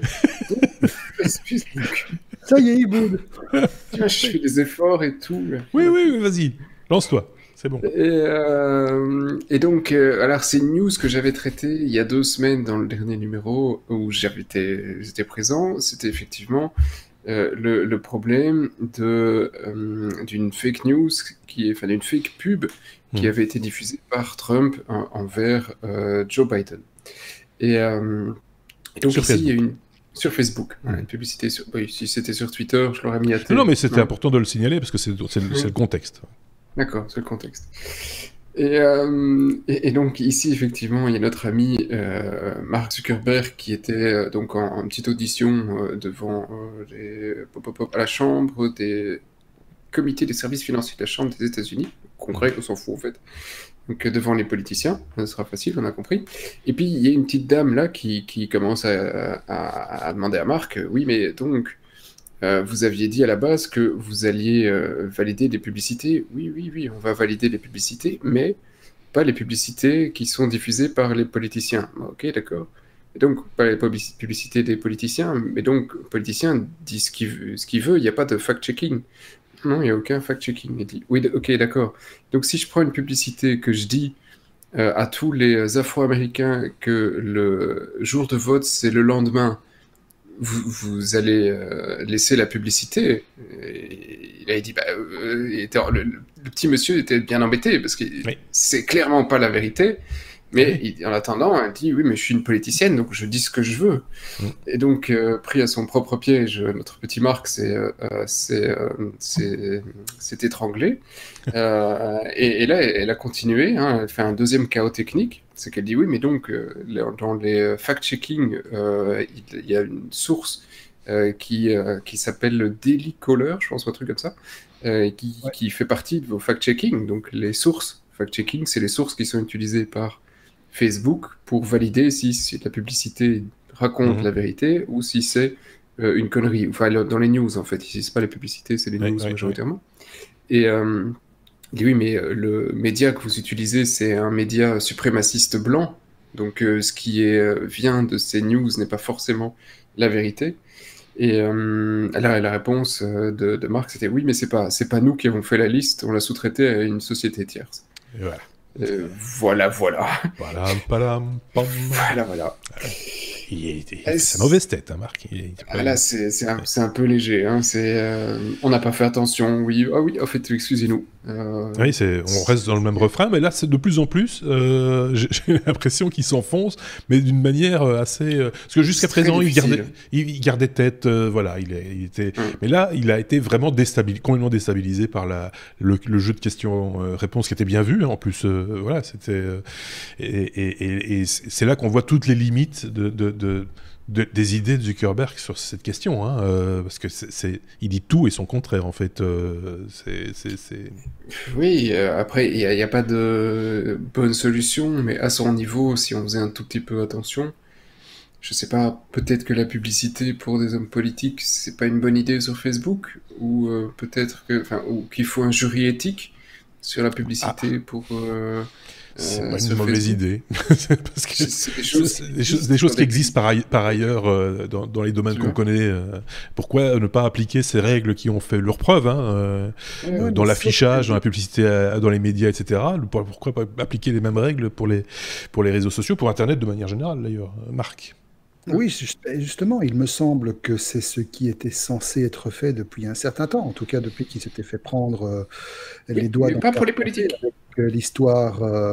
Ça y est, il boude. Tu vois, je fais des efforts et tout. Oui, oui, vas-y, lance-toi. C'est bon. Et, euh, et donc, euh, alors c'est une news que j'avais traitée il y a deux semaines dans le dernier numéro où j'avais été, j'étais présent. C'était effectivement Euh, le, le problème de euh, d'une fake news, qui est, enfin d'une fake pub qui mmh. avait été diffusée par Trump en, envers euh, Joe Biden. Et, euh, et donc sur ici, Facebook. il y a une sur Facebook, mmh. voilà, une publicité. Sur, oui, si c'était sur Twitter, je l'aurais mis à tête. Non, mais c'était important de le signaler parce que c'est mmh. le contexte. D'accord, c'est le contexte. Et, euh, et, et donc ici, effectivement, il y a notre ami euh, Mark Zuckerberg qui était euh, donc en, en petite audition euh, devant euh, les, pop, pop, pop, à la Chambre des comités des services financiers de la Chambre des États-Unis, congrès, on s'en fout en fait, donc euh, devant les politiciens, ça sera facile, on a compris. Et puis il y a une petite dame là qui, qui commence à, à, à demander à Mark, euh, oui mais donc... Euh, vous aviez dit à la base que vous alliez euh, valider les publicités. Oui, oui, oui, on va valider les publicités, mais pas les publicités qui sont diffusées par les politiciens. Ok, d'accord. Et donc, pas les publicités des politiciens, mais donc, le politicien dit ce qu'il veut, ce qu'il veut, il n'y a pas de fact-checking. Non, il n'y a aucun fact-checking. Il dit, oui, ok, d'accord. Donc, si je prends une publicité que je dis euh, à tous les Afro-Américains que le jour de vote, c'est le lendemain, Vous, vous allez euh, laisser la publicité. Et il a dit, bah, euh, il était, le, le petit monsieur était bien embêté parce que oui. c'est clairement pas la vérité. Mais oui. il, en attendant, il dit, oui, mais je suis une politicienne, donc je dis ce que je veux. Oui. Et donc, euh, pris à son propre piège, notre petit Marc s'est euh, étranglé. euh, et, et là, elle a continué, hein, elle fait un deuxième chaos technique. C'est qu'elle dit oui, mais donc euh, dans les fact-checking, euh, il, il y a une source euh, qui, euh, qui s'appelle le Daily Caller, je pense, ou un truc comme ça, euh, qui, ouais. qui fait partie de vos fact-checking. Donc les sources fact-checking, c'est les sources qui sont utilisées par Facebook pour valider si, si la publicité raconte mmh. la vérité ou si c'est euh, une connerie. Enfin, dans les news, en fait. Ici, c'est pas les publicités, c'est les ouais, news ouais, majoritairement. Ouais. Et... Euh, Il dit oui, mais le média que vous utilisez, c'est un média suprémaciste blanc. Donc, euh, ce qui est, euh, vient de ces news n'est pas forcément la vérité. Et euh, là, la réponse de, de Marc, c'était oui, mais c'est pas, c'est pas nous qui avons fait la liste, on l'a sous-traité à une société tierce. Et voilà. Euh, voilà, voilà. Voilà, palam, pam. Voilà, voilà. Il est, il est, c'est sa mauvaise tête, hein, Marc. Il est, ah, là, c'est un, un peu léger. Hein. Euh, on n'a pas fait attention. Oui, ah oui, en fait, excusez-nous. Euh, oui, on reste dans le même refrain, mais là, c'est de plus en plus. Euh, J'ai l'impression qu'il s'enfonce, mais d'une manière assez. Euh, parce que jusqu'à présent, il gardait, il, il gardait tête. Euh, voilà, il, est, il était. Hum. Mais là, il a été vraiment déstabilisé, complètement déstabilisé par la, le, le jeu de questions-réponses qui était bien vu. Hein, en plus, euh, voilà, c'était. Et, et, et, et c'est là qu'on voit toutes les limites de. de De, de, des idées de Zuckerberg sur cette question, hein, euh, parce que c'est, c'est, il dit tout et son contraire, en fait. Euh, c'est, c'est, c'est... Oui, euh, après, il n'y a, a pas de bonne solution, mais à son niveau, si on faisait un tout petit peu attention, je sais pas, peut-être que la publicité pour des hommes politiques, c'est pas une bonne idée sur Facebook, ou euh, peut-être que, enfin, ou qu'il faut un jury éthique sur la publicité ah. pour... Euh, C'est pas une mauvaise idée. Parce que c'est des choses, c'est des choses, des choses qui existent par, aille- par ailleurs euh, dans, dans les domaines qu'on connaît. Euh, pourquoi ne pas appliquer ces règles qui ont fait leur preuve, hein, euh, ouais, euh, dans l'affichage, dans la publicité, euh, dans les médias, et cetera. Pourquoi pas appliquer les mêmes règles pour les, pour les réseaux sociaux, pour Internet de manière générale, d'ailleurs, Marc? Oui, justement, il me semble que c'est ce qui était censé être fait depuis un certain temps, en tout cas depuis qu'il s'était fait prendre euh, les mais, doigts mais dans pas pour les politiques. Avec l'histoire euh,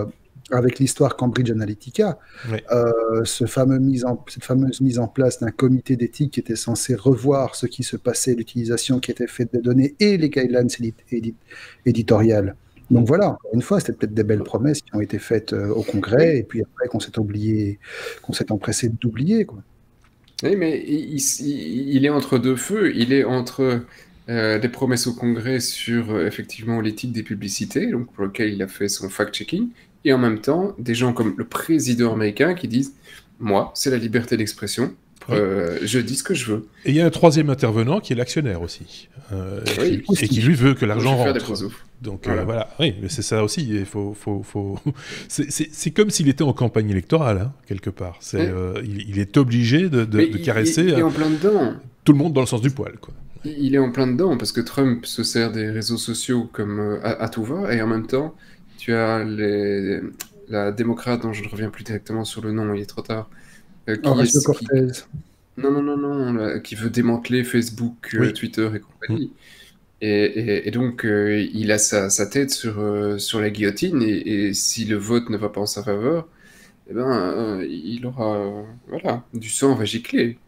avec l'histoire Cambridge Analytica, Oui. euh, ce fameux mise en, cette fameuse mise en place d'un comité d'éthique qui était censé revoir ce qui se passait, l'utilisation qui était faite des données et les guidelines édit- édit- éditoriales. Donc voilà, encore une fois, c'était peut-être des belles promesses qui ont été faites euh, au Congrès, et puis après qu'on s'est oublié, qu'on s'est empressé d'oublier, quoi. Oui, mais il, il- il est entre deux feux. Il est entre euh, des promesses au Congrès sur euh, effectivement l'éthique des publicités, donc pour lequel il a fait son fact-checking, et en même temps des gens comme le président américain qui disent moi, c'est la liberté d'expression. Oui. Euh, je dis ce que je veux. Et il y a un troisième intervenant qui est l'actionnaire aussi, euh, Oui, qui- et qui lui veut que l'argent je vais faire des rentre. gros offres. Donc Voilà. euh, voilà, oui, mais c'est ça aussi. Il faut, faut, faut... c'est, c'est, c'est comme s'il était en campagne électorale, hein, quelque part. C'est, Oui. euh, il, il est obligé de, de, Mais de il- caresser il, il est euh, en plein dedans. tout le monde dans le sens du poil, quoi. Il il est en plein dedans parce que Trump se sert des réseaux sociaux comme euh, à, à tout va, et en même temps, tu as les, la démocrate dont je ne reviens plus directement sur le nom, il est trop tard, euh, qui, Horacio est, qui, Cortez. non, non, non, non, là, qui veut démanteler Facebook, euh, Oui. Twitter et compagnie. Et, et- et donc, euh, il a sa, sa tête sur, euh, sur la guillotine, et, et si le vote ne va pas en sa faveur, eh ben, euh, il aura, euh, voilà, du sang va gicler.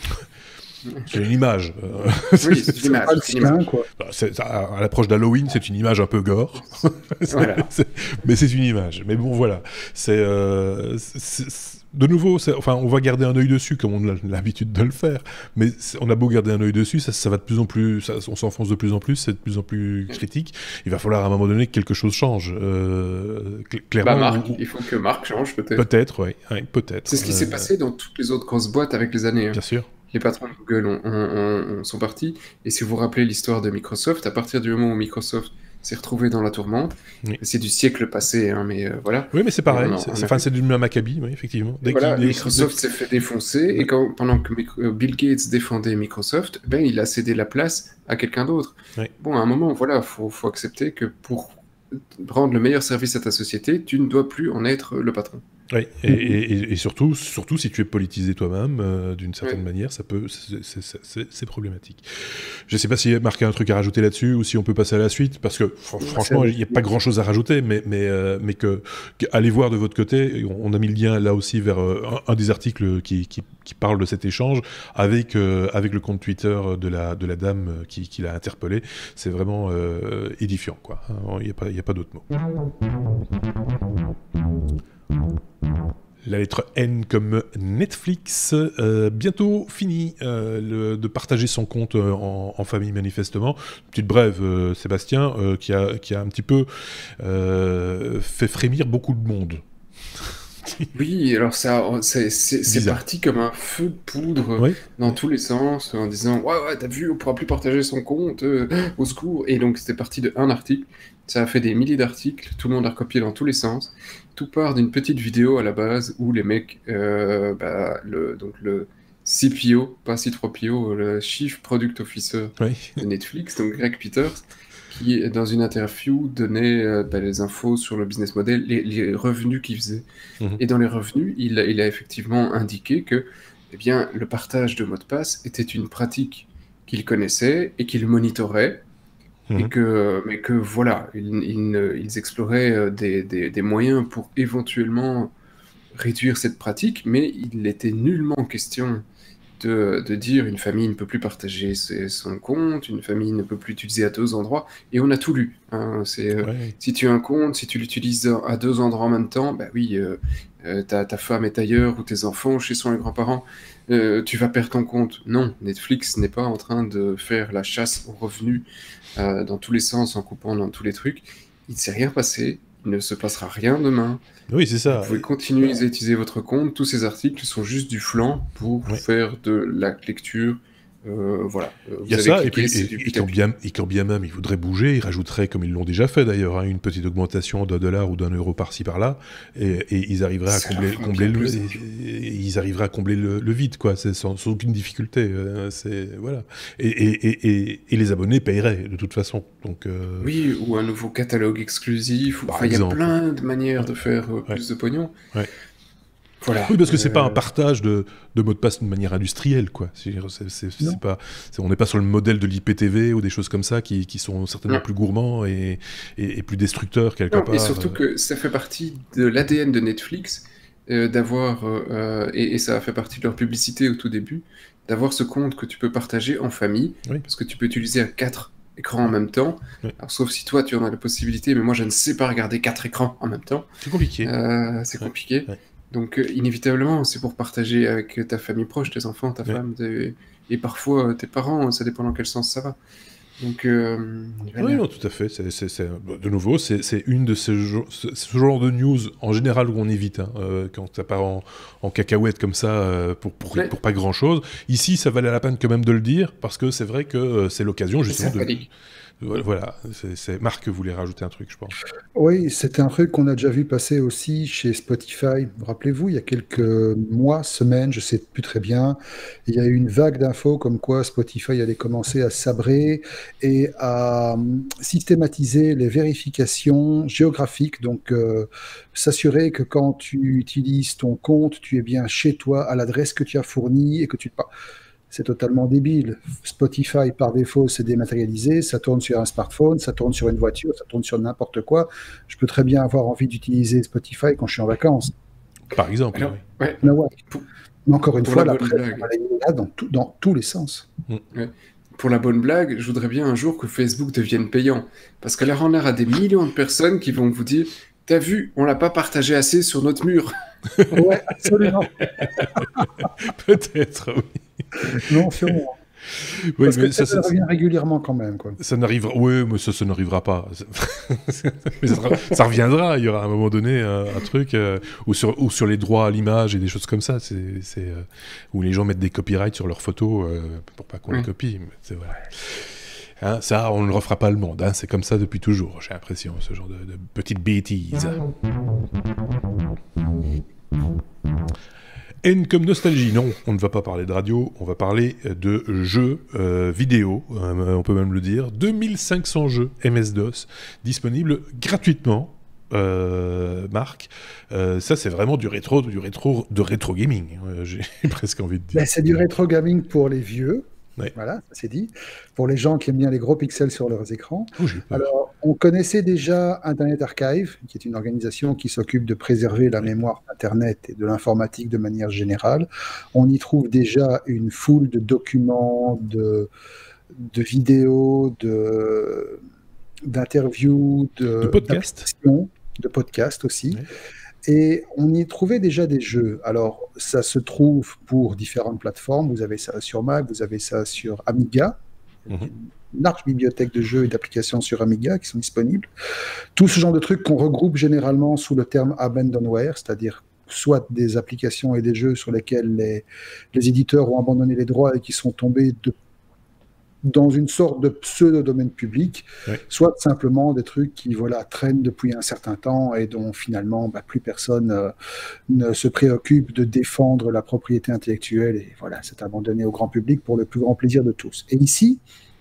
C'est une image. euh, Oui, c'est une image. Pas le c'est une image. sien, quoi. Bah, c'est- ça, à l'approche d'Halloween, c'est une image un peu gore. C'est- Voilà. c'est- mais c'est une image. Mais bon, voilà. C'est, euh, c'est- c'est- de nouveau, c'est- enfin, on va garder un œil dessus comme on a l'habitude de le faire. Mais c'est- on a beau garder un œil dessus, ça, ça va de plus en plus, ça- on s'enfonce de plus en plus, c'est de plus en plus critique. Il va falloir à un moment donné que quelque chose change. Euh, cl- Bah, clairement, Marc, ou- il faut que Marc change peut-être. peut-être, oui, ouais, peut-être. C'est ce qui Euh, s'est passé dans toutes les autres grosses boîtes avec les années. hein. Bien sûr. Les patrons de Google ont- ont- ont- ont- sont partis. Et si vous vous rappelez l'histoire de Microsoft, à partir du moment où Microsoft s'est retrouvé dans la tourmente, Oui. c'est du siècle passé, hein, mais euh, voilà. Oui, mais c'est pareil. On en- C'est, on c'est- a enfin, vu. c'est du même acabit, oui, effectivement. Et voilà, qu'il est- Microsoft s'est fait défoncer, et quand, pendant que Mic- euh, Bill Gates défendait Microsoft, ben, il a cédé la place à quelqu'un d'autre. Oui. Bon, à un moment, voilà, faut, faut accepter que pour rendre le meilleur service à ta société, tu ne dois plus en être le patron. Oui, et, et- et surtout, surtout si tu es politisé toi-même, euh, d'une certaine Ouais. manière, ça peut, c'est, c'est- c'est- c'est- c'est problématique. Je ne sais pas si Marc a un truc à rajouter là-dessus ou si on peut passer à la suite, parce que fr- Ouais, franchement, c'est- il n'y a pas grand-chose à rajouter, mais, mais, euh, mais que, que- allez voir de votre côté. On, on a mis le lien là aussi vers euh, un, un des articles qui, qui, qui parle de cet échange avec, euh, avec le compte Twitter de la, de la dame euh, qui, qui l'a interpellé. C'est vraiment euh, édifiant, quoi. Il n'y a pas, il y a pas d'autre mot. La lettre N comme Netflix, euh, bientôt fini euh, le- de partager son compte euh, en, en famille manifestement. Petite brève, euh, Sébastien, euh, qui, a, qui a un petit peu euh, fait frémir beaucoup de monde. Oui, alors ça, c'est c'est- c'est Bizarre. parti comme un feu de poudre Oui. dans tous les sens, en disant ouais ouais t'as vu, on pourra plus partager son compte, euh, au secours. Et donc c'était parti de un article, ça a fait des milliers d'articles, tout le monde a recopié dans tous les sens. Tout part d'une petite vidéo à la base où les mecs, euh, bah, le donc le C P O, pas C trois P O, le Chief Product Officer Oui. de Netflix, donc Greg Peters, qui dans une interview donnait euh, bah, les infos sur le business model, les, les revenus qu'il faisait. Mhm. Et dans les revenus, il, a- il a effectivement indiqué que eh bien, le partage de mots de passe était une pratique qu'il connaissait et qu'il monitorait, et Mhm. que, mais que voilà, ils, ils ne- ils exploraient euh, des, des- des moyens pour éventuellement réduire cette pratique, mais il n'était nullement question de, de dire une famille ne peut plus partager ses- son compte, une famille ne peut plus l'utiliser à deux endroits, et on a tout lu. hein, c'est, euh, Ouais. Si tu as un compte, si tu l'utilises à deux endroits en même temps, bah oui, euh, euh, ta, ta femme est ailleurs, ou tes enfants chez son grands-parents, euh, tu vas perdre ton compte. Non, Netflix n'est pas en train de faire la chasse aux revenus euh, dans tous les sens, en coupant dans tous les trucs. Il ne s'est rien passé, il ne se passera rien demain. Oui, c'est ça. Vous pouvez continuer à utiliser votre compte. Tous ces articles sont juste du flanc pour Ouais. faire de la lecture. Euh, voilà. Euh, Il y a vous ça, avez et, puis, cliqué, c'est et, du et pit à quand pit. bien, et quand bien même ils voudraient bouger, ils rajouteraient, comme ils l'ont déjà fait d'ailleurs, hein, une petite augmentation d'un dollar ou d'un euro par-ci par-là, et, et ils arriveraient à Ça combler, leur fera combler bien le, plus. et- et ils arriveraient à combler le, le vide, quoi, c'est sans, sans aucune difficulté. euh, c'est voilà. Et, et, et, et, et les abonnés paieraient de toute façon. Donc euh, Oui, ou un nouveau catalogue exclusif. ou- Par Enfin, il y a exemple. plein de manières de faire euh, Ouais. plus de pognon. Ouais. Voilà. Oui, parce que c'est euh... pas un partage de, de mots de passe de manière industrielle, quoi. C'est, c'est, c'est, c'est pas, c'est, on n'est pas sur le modèle de l'I P T V ou des choses comme ça qui, qui sont certainement non. plus gourmands et, et, et plus destructeurs quelque non, part. Et surtout que ça fait partie de l'A D N de Netflix euh, d'avoir, euh, et, et ça a fait partie de leur publicité au tout début, d'avoir ce compte que tu peux partager en famille, oui. parce que tu peux utiliser à quatre écrans en même temps. Oui. Alors, sauf si toi tu en as la possibilité, mais moi je ne sais pas regarder quatre écrans en même temps. C'est compliqué. Euh, c'est ouais. compliqué. Ouais. Donc, euh, inévitablement, c'est pour partager avec ta famille proche, tes enfants, ta ouais. femme, tes... et parfois euh, tes parents, ça dépend dans quel sens ça va. Donc, euh, oui, non, tout à fait. C'est, c'est, c'est, de nouveau, c'est, c'est une de ces jo- ce, ce genre de news, en général, où on évite, hein, euh, quand ça part en, en cacahuète comme ça, euh, pour, pour, ouais. pour pas grand-chose. Ici, ça valait la peine quand même de le dire, parce que c'est vrai que euh, c'est l'occasion, justement, de... Voilà, c'est, c'est Marc voulait rajouter un truc, je pense. Oui, c'était un truc qu'on a déjà vu passer aussi chez Spotify. Rappelez-vous, il y a quelques mois, semaines, je ne sais plus très bien, il y a eu une vague d'infos comme quoi Spotify allait commencer à sabrer et à systématiser les vérifications géographiques, donc euh, s'assurer que quand tu utilises ton compte, tu es bien chez toi, à l'adresse que tu as fournie et que tu te... C'est totalement débile. Spotify, par défaut, c'est dématérialisé. Ça tourne sur un smartphone, ça tourne sur une voiture, ça tourne sur n'importe quoi. Je peux très bien avoir envie d'utiliser Spotify quand je suis en vacances. Par exemple. Alors, oui. ouais. Mais ouais. Pour, Mais encore une fois, la, la presse est là dans, tout, dans tous les sens. Mmh. Ouais. Pour la bonne blague, je voudrais bien un jour que Facebook devienne payant. Parce que là, on a des millions de personnes qui vont vous dire « T'as vu, on l'a pas partagé assez sur notre mur. » Ouais, absolument. Peut-être, oui. Non, sûrement. Oui, Parce mais que ça, ça, ça ça revient régulièrement quand même. Quoi. Ça n'arrivera. Oui, mais ça, ça n'arrivera pas. mais ça, ça reviendra. Il y aura à un moment donné un, un truc euh, ou sur ou sur les droits à l'image et des choses comme ça. C'est, c'est euh, où les gens mettent des copyrights sur leurs photos euh, pour pas qu'on mmh. les copie. Mais c'est vrai. Hein, ça, on ne le refera pas le monde. Hein, c'est comme ça depuis toujours. J'ai l'impression, ce genre de, de petites bêtises. N comme nostalgie, non, on ne va pas parler de radio, on va parler de jeux euh, vidéo, euh, on peut même le dire. deux mille cinq cents jeux M S-DOS disponibles gratuitement, euh, Marc. Euh, ça, c'est vraiment du rétro, du rétro, de rétro gaming, euh, j'ai presque envie de dire. Ben, c'est du rétro gaming pour les vieux. Ouais. Voilà, ça c'est dit. Pour les gens qui aiment bien les gros pixels sur leurs écrans. Oh, Alors, on connaissait déjà Internet Archive, qui est une organisation qui s'occupe de préserver la mémoire d'Internet et de l'informatique de manière générale. On y trouve déjà une foule de documents, de, de vidéos, de, d'interviews, de, de podcasts, de podcasts aussi. Ouais. Et on y trouvait déjà des jeux. Alors, ça se trouve pour différentes plateformes. Vous avez ça sur Mac, vous avez ça sur Amiga. Mm-hmm. Une large bibliothèque de jeux et d'applications sur Amiga qui sont disponibles. Tout ce genre de trucs qu'on regroupe généralement sous le terme abandonware, c'est-à-dire soit des applications et des jeux sur lesquels les, les éditeurs ont abandonné les droits et qui sont tombés de dans une sorte de pseudo-domaine public, oui. soit simplement des trucs qui voilà, traînent depuis un certain temps et dont finalement bah, plus personne euh, ne se préoccupe de défendre la propriété intellectuelle et voilà, c'est abandonné au grand public pour le plus grand plaisir de tous. Et ici,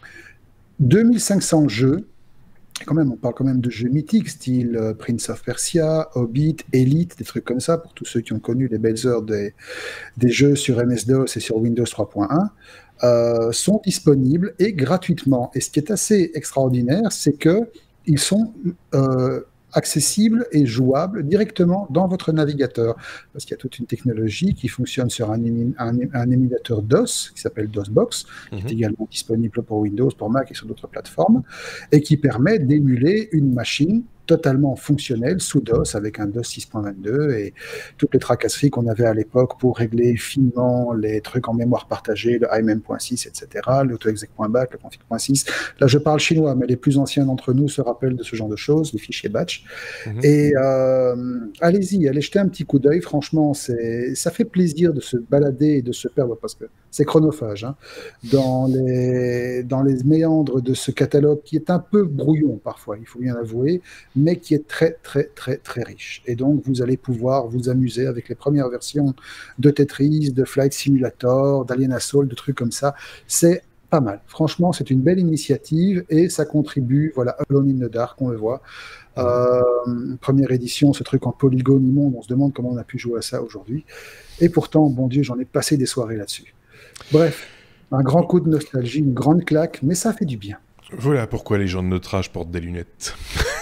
deux mille cinq cents jeux, quand même, on parle quand même de jeux mythiques, style euh, Prince of Persia, Hobbit, Elite, des trucs comme ça, pour tous ceux qui ont connu les belles heures des, des jeux sur M S-DOS et sur Windows trois point un. Euh, sont disponibles et gratuitement. Et ce qui est assez extraordinaire, c'est qu'ils sont euh, accessibles et jouables directement dans votre navigateur. Parce qu'il y a toute une technologie qui fonctionne sur un, un, un émulateur DOS, qui s'appelle DOSBox, mm-hmm. qui est également disponible pour Windows, pour Mac et sur d'autres plateformes, et qui permet d'émuler une machine totalement fonctionnel sous DOS avec un DOS six point vingt-deux et toutes les tracasseries qu'on avait à l'époque pour régler finement les trucs en mémoire partagée, le I M E M point six, et cetera, l'autoexec.bat, le config.six. Là, je parle chinois, mais les plus anciens d'entre nous se rappellent de ce genre de choses, les fichiers batch. Mmh. Et euh, allez-y, allez jeter un petit coup d'œil. Franchement, c'est, ça fait plaisir de se balader et de se perdre parce que c'est chronophage hein, dans les dans les méandres de ce catalogue qui est un peu brouillon parfois, il faut bien l'avouer, mais qui est très, très, très, très riche. Et donc, vous allez pouvoir vous amuser avec les premières versions de Tetris, de Flight Simulator, d'Alien Assault, de trucs comme ça. C'est pas mal. Franchement, c'est une belle initiative et ça contribue, voilà, Alone in the Dark, on le voit. Euh, première édition, ce truc en polygone immonde, on se demande comment on a pu jouer à ça aujourd'hui. Et pourtant, bon Dieu, j'en ai passé des soirées là-dessus. Bref, un grand coup de nostalgie, une grande claque, mais ça fait du bien. Voilà pourquoi les gens de notre âge portent des lunettes.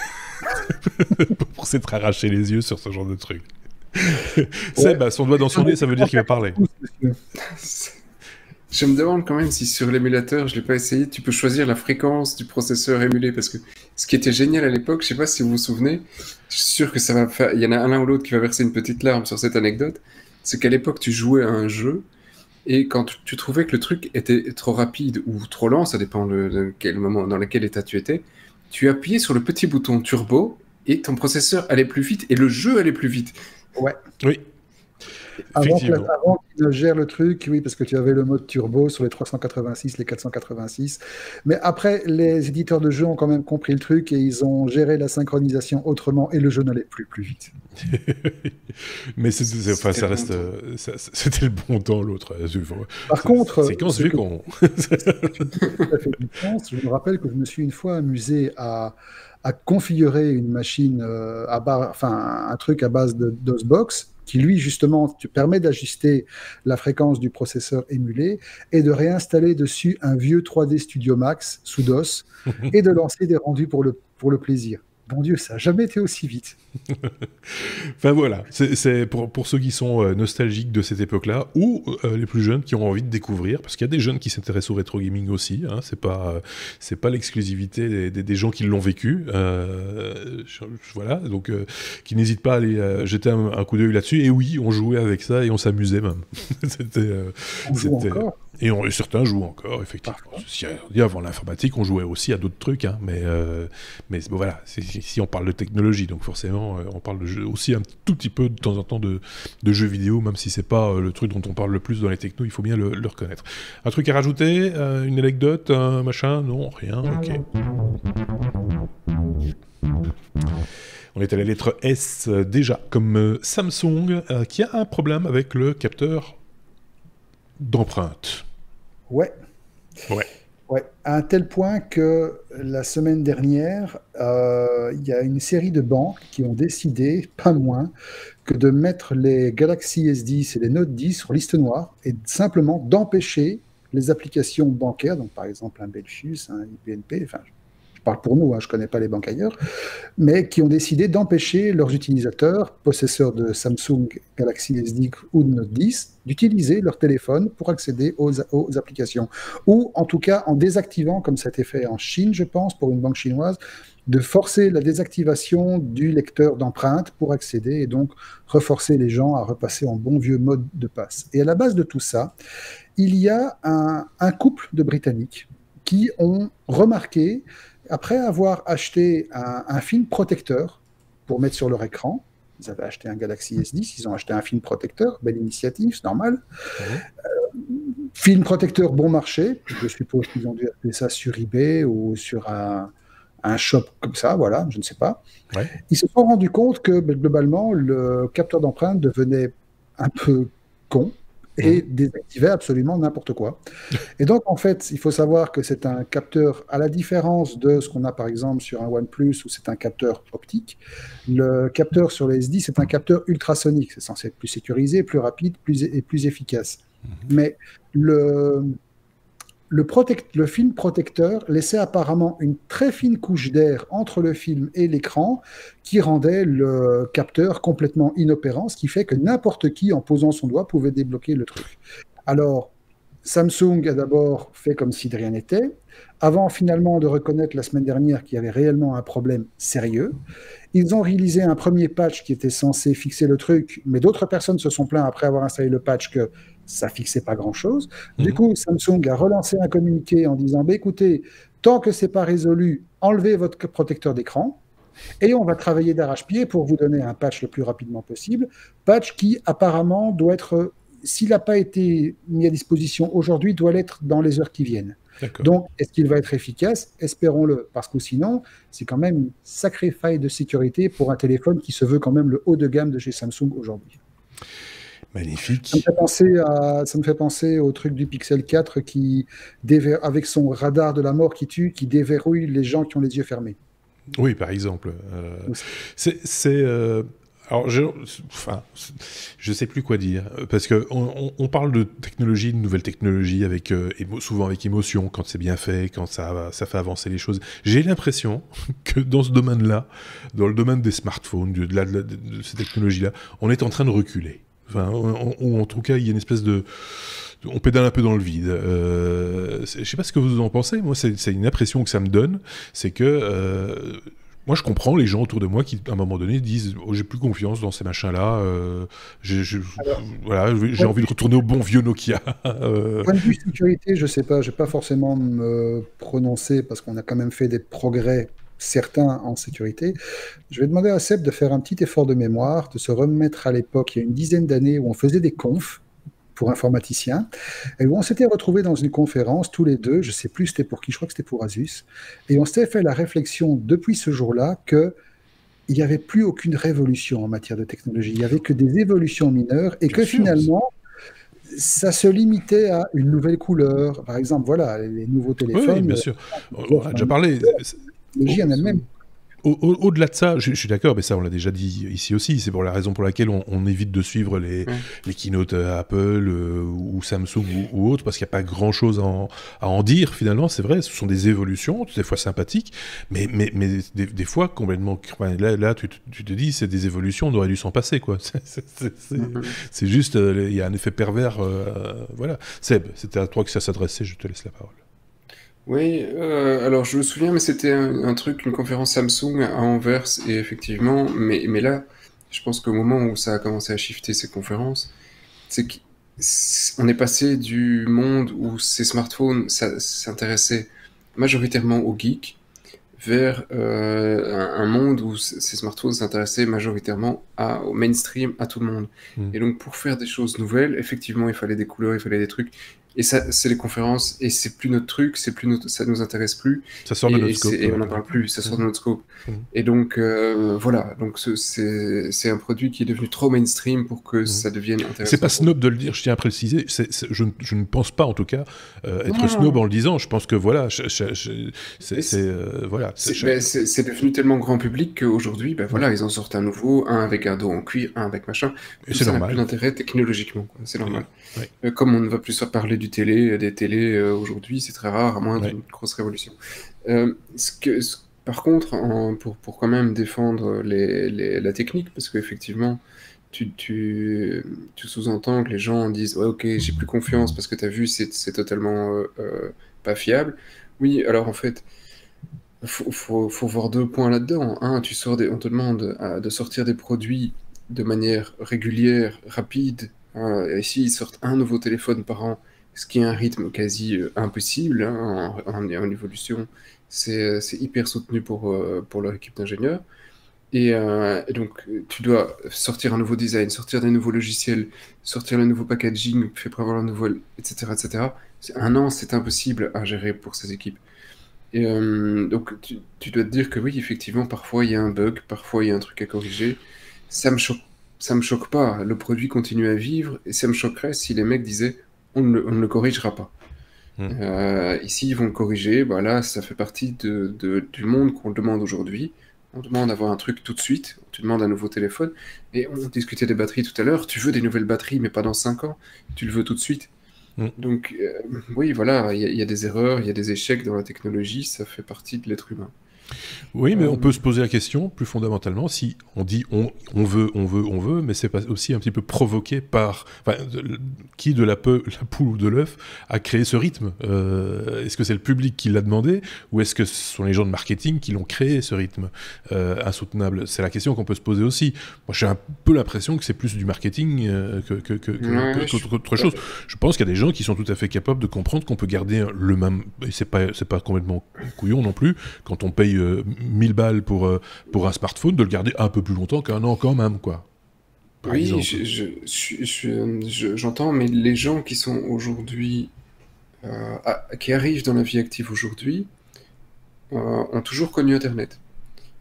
Pour s'être arraché les yeux sur ce genre de truc. Ouais. Seb, son doigt dans son nez, ça veut dire qu'il va parler. Je me demande quand même si sur l'émulateur, je ne l'ai pas essayé, tu peux choisir la fréquence du processeur émulé, parce que ce qui était génial à l'époque, je ne sais pas si vous vous souvenez, je suis sûr que ça va faire, il y en a un l'un ou l'autre qui va verser une petite larme sur cette anecdote, c'est qu'à l'époque, tu jouais à un jeu, et quand tu, tu trouvais que le truc était trop rapide ou trop lent, ça dépend de, de quel moment, dans quel état tu étais, tu appuyais sur le petit bouton turbo, et ton processeur allait plus vite, et le jeu allait plus vite. Ouais. Oui. Avant, que, avant qu'il ne gère le truc, oui, parce que tu avais le mode turbo sur les trois cent quatre-vingt-six, les quatre cent quatre-vingt-six. Mais après, les éditeurs de jeux ont quand même compris le truc et ils ont géré la synchronisation autrement et le jeu n'allait plus plus vite. Mais c'est, c'est, enfin, ça reste, euh, ça, c'était le bon temps, l'autre. Par contre, séquence vu qu'on. Ça fait du sens. Je me rappelle que je me suis une fois amusé à, à configurer une machine, euh, à bar... enfin un truc à base de DOSBox, qui lui, justement, te permet d'ajuster la fréquence du processeur émulé et de réinstaller dessus un vieux trois D Studio Max sous DOS et de lancer des rendus pour le, pour le plaisir. Bon Dieu, ça n'a jamais été aussi vite. Enfin voilà, c'est, c'est pour, pour ceux qui sont euh, nostalgiques de cette époque-là, ou euh, les plus jeunes qui ont envie de découvrir, parce qu'il y a des jeunes qui s'intéressent au rétro gaming aussi, hein, c'est pas, euh, c'est pas l'exclusivité des, des, des gens qui l'ont vécu, euh, je, voilà, donc euh, qui n'hésitent pas à aller euh, jeter un, un coup d'œil là-dessus, et oui, on jouait avec ça et on s'amusait même. c'était, euh, on joue c'était, encore. Et, on, et certains jouent encore, effectivement. Si, avant l'informatique, on jouait aussi à d'autres trucs, hein, mais, euh, mais bon, voilà, c'est, si on parle de technologie, donc forcément, euh, on parle de jeux, aussi un tout petit peu de temps en temps de, de jeux vidéo, même si c'est pas euh, le truc dont on parle le plus dans les technos, il faut bien le, le reconnaître. Un truc à rajouter, euh, une anecdote, un machin, non, rien, ok. On est à la lettre S euh, déjà, comme euh, Samsung, euh, qui a un problème avec le capteur d'empreinte. Ouais. Ouais. Ouais, à un tel point que la semaine dernière, euh, il y a une série de banques qui ont décidé, pas moins, que de mettre les Galaxy S dix et les Note dix sur liste noire et simplement d'empêcher les applications bancaires, donc par exemple un Belfius, un I P N P, enfin, je parle pour nous, hein, je ne connais pas les banques ailleurs, mais qui ont décidé d'empêcher leurs utilisateurs, possesseurs de Samsung Galaxy S dix ou de Note dix, d'utiliser leur téléphone pour accéder aux, aux applications. Ou en tout cas en désactivant, comme ça a été fait en Chine, je pense, pour une banque chinoise, de forcer la désactivation du lecteur d'empreintes pour accéder et donc reforcer les gens à repasser en bon vieux mode de passe. Et à la base de tout ça, il y a un, un couple de Britanniques qui ont remarqué, après avoir acheté un, un film protecteur pour mettre sur leur écran, ils avaient acheté un Galaxy S dix, ils ont acheté un film protecteur, belle initiative, c'est normal. Mmh. Euh, film protecteur bon marché, je suppose qu'ils ont dû acheter ça sur eBay ou sur un, un shop comme ça, voilà, je ne sais pas. Ouais. Ils se sont rendus compte que ben, globalement, le capteur d'empreinte devenait un peu con et mmh. désactivait absolument n'importe quoi. Et donc, en fait, il faut savoir que c'est un capteur, à la différence de ce qu'on a par exemple sur un OnePlus où c'est un capteur optique, le capteur sur les S dix, c'est un capteur ultrasonique. C'est censé être plus sécurisé, plus rapide plus et plus efficace. Mmh. Mais le, le, protect, le film protecteur laissait apparemment une très fine couche d'air entre le film et l'écran qui rendait le capteur complètement inopérant, ce qui fait que n'importe qui, en posant son doigt, pouvait débloquer le truc. Alors, Samsung a d'abord fait comme si de rien n'était, avant finalement de reconnaître la semaine dernière qu'il y avait réellement un problème sérieux. Ils ont réalisé un premier patch qui était censé fixer le truc, mais d'autres personnes se sont plaints après avoir installé le patch que ça ne fixait pas grand-chose. Mmh. Du coup, Samsung a relancé un communiqué en disant bah, « Écoutez, tant que ce n'est pas résolu, enlevez votre protecteur d'écran et on va travailler d'arrache-pied pour vous donner un patch le plus rapidement possible. » Patch qui, apparemment, doit être, s'il n'a pas été mis à disposition aujourd'hui, doit l'être dans les heures qui viennent. D'accord. Donc, est-ce qu'il va être efficace ? Espérons-le, parce que sinon, c'est quand même une sacrée faille de sécurité pour un téléphone qui se veut quand même le haut de gamme de chez Samsung aujourd'hui. Magnifique. Ça me fait penser à, ça me fait penser au truc du Pixel quatre qui, déver- avec son radar de la mort qui tue, qui déverrouille les gens qui ont les yeux fermés. Oui, par exemple. Euh, Aussi. c'est... c'est, euh, alors, je, enfin, je sais plus quoi dire, parce que on, on- on parle de technologie, de nouvelles technologies, avec euh, émo- souvent avec émotion, quand c'est bien fait, quand ça, ça fait avancer les choses. J'ai l'impression que dans ce domaine-là, dans le domaine des smartphones, de, de la- de la- de ces technologies-là, on est en train de reculer. Enfin, on- on- ou en tout cas, il y a une espèce de, on pédale un peu dans le vide. Euh, c'est- je sais pas ce que vous en pensez. Moi, c'est c'est une impression que ça me donne, c'est que euh, moi, je comprends les gens autour de moi qui, à un moment donné, disent oh, j'ai plus confiance dans ces machins-là. Euh, j'ai j'ai- Alors, voilà, j'ai point de envie de vue, retourner au bon vieux Nokia. Euh, point de vue sécurité, je sais pas, je vais pas forcément me prononcer parce qu'on a quand même fait des progrès certains en sécurité. Je vais demander à Seb de faire un petit effort de mémoire, de se remettre à l'époque, il y a une dizaine d'années, où on faisait des confs pour informaticiens, et où on s'était retrouvés dans une conférence, tous les deux, je sais plus c'était pour qui, je crois que c'était pour Asus, et on s'était fait la réflexion depuis ce jour-là que il n'y avait plus aucune révolution en matière de technologie, il n'y avait que des évolutions mineures, et bien que sûr. mais c'est- finalement, ça se limitait à une nouvelle couleur. Par exemple, voilà, les nouveaux Oui, oui, téléphones, bien euh, sûr. On ils on a offrent déjà un- parlé. C'est- la technologie au- en elle-même. Au- au- Au-delà de ça, je, je suis d'accord, mais ça on l'a déjà dit ici aussi, c'est pour la raison pour laquelle on, on évite de suivre les, Ouais. les keynotes euh, Apple euh, ou Samsung ou, ou autres, parce qu'il n'y a pas grand-chose à, en- à en dire finalement, c'est vrai, ce sont des évolutions, des fois sympathiques, mais, mais, mais des, des fois complètement... enfin, là, là tu, te- tu te dis, c'est des évolutions, on aurait dû s'en passer, quoi. C'est c'est- c'est- c'est- Mhm. c'est juste, euh, il y a un effet pervers, euh, voilà. Seb, c'était à toi que ça s'adressait, je te laisse la parole. Oui, euh, alors je me souviens, mais c'était un, un truc, une conférence Samsung à Anvers, et effectivement, mais, mais là, je pense qu'au moment où ça a commencé à shifter ces conférences, c'est qu'on est passé du monde où ces smartphones ça- s'intéressaient majoritairement aux geeks vers euh, un, un monde où c- ces smartphones s'intéressaient majoritairement à, au mainstream, à tout le monde. Hmm. Et donc pour faire des choses nouvelles, effectivement, il fallait des couleurs, il fallait des trucs. Et ça, c'est les conférences, et c'est plus notre truc, c'est plus notre, ça nous intéresse plus, Ça sort de et, notre et, c'est- scope. et euh, on n'en parle plus, ça sort de Mhm. notre scope. Mhm. Et donc euh, voilà, donc ce- c'est c'est un produit qui est devenu trop mainstream pour que Mhm. ça devienne C'est pas intéressant pour snob de le dire, je tiens à préciser. c'est- c'est- je, ne- je ne pense pas, en tout cas, euh, être Non, snob non. en le disant. Je pense que voilà, je- je- je- c'est Mais c'est, c'est euh, voilà. c'est c'est chaque- ben, c'est- c'est devenu tellement grand public qu'aujourd'hui, ben Mm. voilà, ils en sortent un nouveau, un avec un dos en cuir, un avec machin. Et Tout c'est ça n'a plus normal. d'intérêt technologiquement, quoi. C'est normal. Ouais. Euh, Comme on ne va plus se parler du télé, des télés euh, aujourd'hui, c'est très rare, à moins Ouais. d'une grosse révolution. Euh, ce que, ce- par contre, en- pour, pour quand même défendre les, les- la technique, parce qu'effectivement, tu, tu, tu sous-entends que les gens disent ouais, ok, j'ai plus confiance parce que tu as vu, c'est c'est totalement euh, euh, pas fiable. Oui, alors en fait, faut, faut, faut voir deux points là-dedans. Un, tu sors des, on te demande euh, de sortir des produits de manière régulière, rapide. Euh, ici, ils sortent un nouveau téléphone par an, ce qui est un rythme quasi euh, impossible hein, en, en- en évolution. C'est euh, c'est hyper soutenu pour, euh, pour leur équipe d'ingénieurs. Et, euh, et donc, euh, tu dois sortir un nouveau design, sortir des nouveaux logiciels, sortir le nouveau packaging fait prévoir la nouvelle, et cetera, et cetera. C'est- Un an, c'est impossible à gérer pour ces équipes. Et euh, donc, tu, tu dois te dire que oui, effectivement, parfois il y a un bug, parfois il y a un truc à corriger. Ça me choque, ça me choque pas. Le produit continue à vivre et ça me choquerait si les mecs disaient on ne, le- on ne le corrigera pas. Mm. Euh, ici, ils vont le corriger. Bah là, ça fait partie de, de- du monde qu'on demande aujourd'hui. On demande d'avoir un truc tout de suite. Tu demandes un nouveau téléphone. Et on discutait des batteries tout à l'heure. Tu veux des nouvelles batteries, mais pas dans cinq ans. Tu le veux tout de suite. Mm. Donc, euh, oui, voilà, il y, a- il y a des erreurs, il y a des échecs dans la technologie. Ça fait partie de l'être humain. Oui, mais Euh, on peut se poser la question, plus fondamentalement, si on dit on, on veut, on veut, on veut, mais c'est pas aussi un petit peu provoqué par... Enfin, de- qui de la, peu- la poule ou de l'œuf a créé ce rythme Euh, Est-ce que c'est le public qui l'a demandé, ou est-ce que ce sont les gens de marketing qui l'ont créé, ce rythme euh, insoutenable? C'est la question qu'on peut se poser aussi. Moi, j'ai un peu l'impression que c'est plus du marketing euh, que, que, que, que- Ouais, que- je suis qu'autre tout à chose. fait. Je pense qu'il y a des gens qui sont tout à fait capables de comprendre qu'on peut garder le même... Et c'est pas, c'est pas complètement couillon non plus, quand on paye euh, mille balles pour, euh, pour un smartphone, de le garder un peu plus longtemps qu'un an quand même, quoi. Par Oui, exemple. je- je- je- je- je- j'entends, mais les gens qui sont aujourd'hui, euh, à- qui arrivent dans la vie active aujourd'hui, euh, ont toujours connu Internet.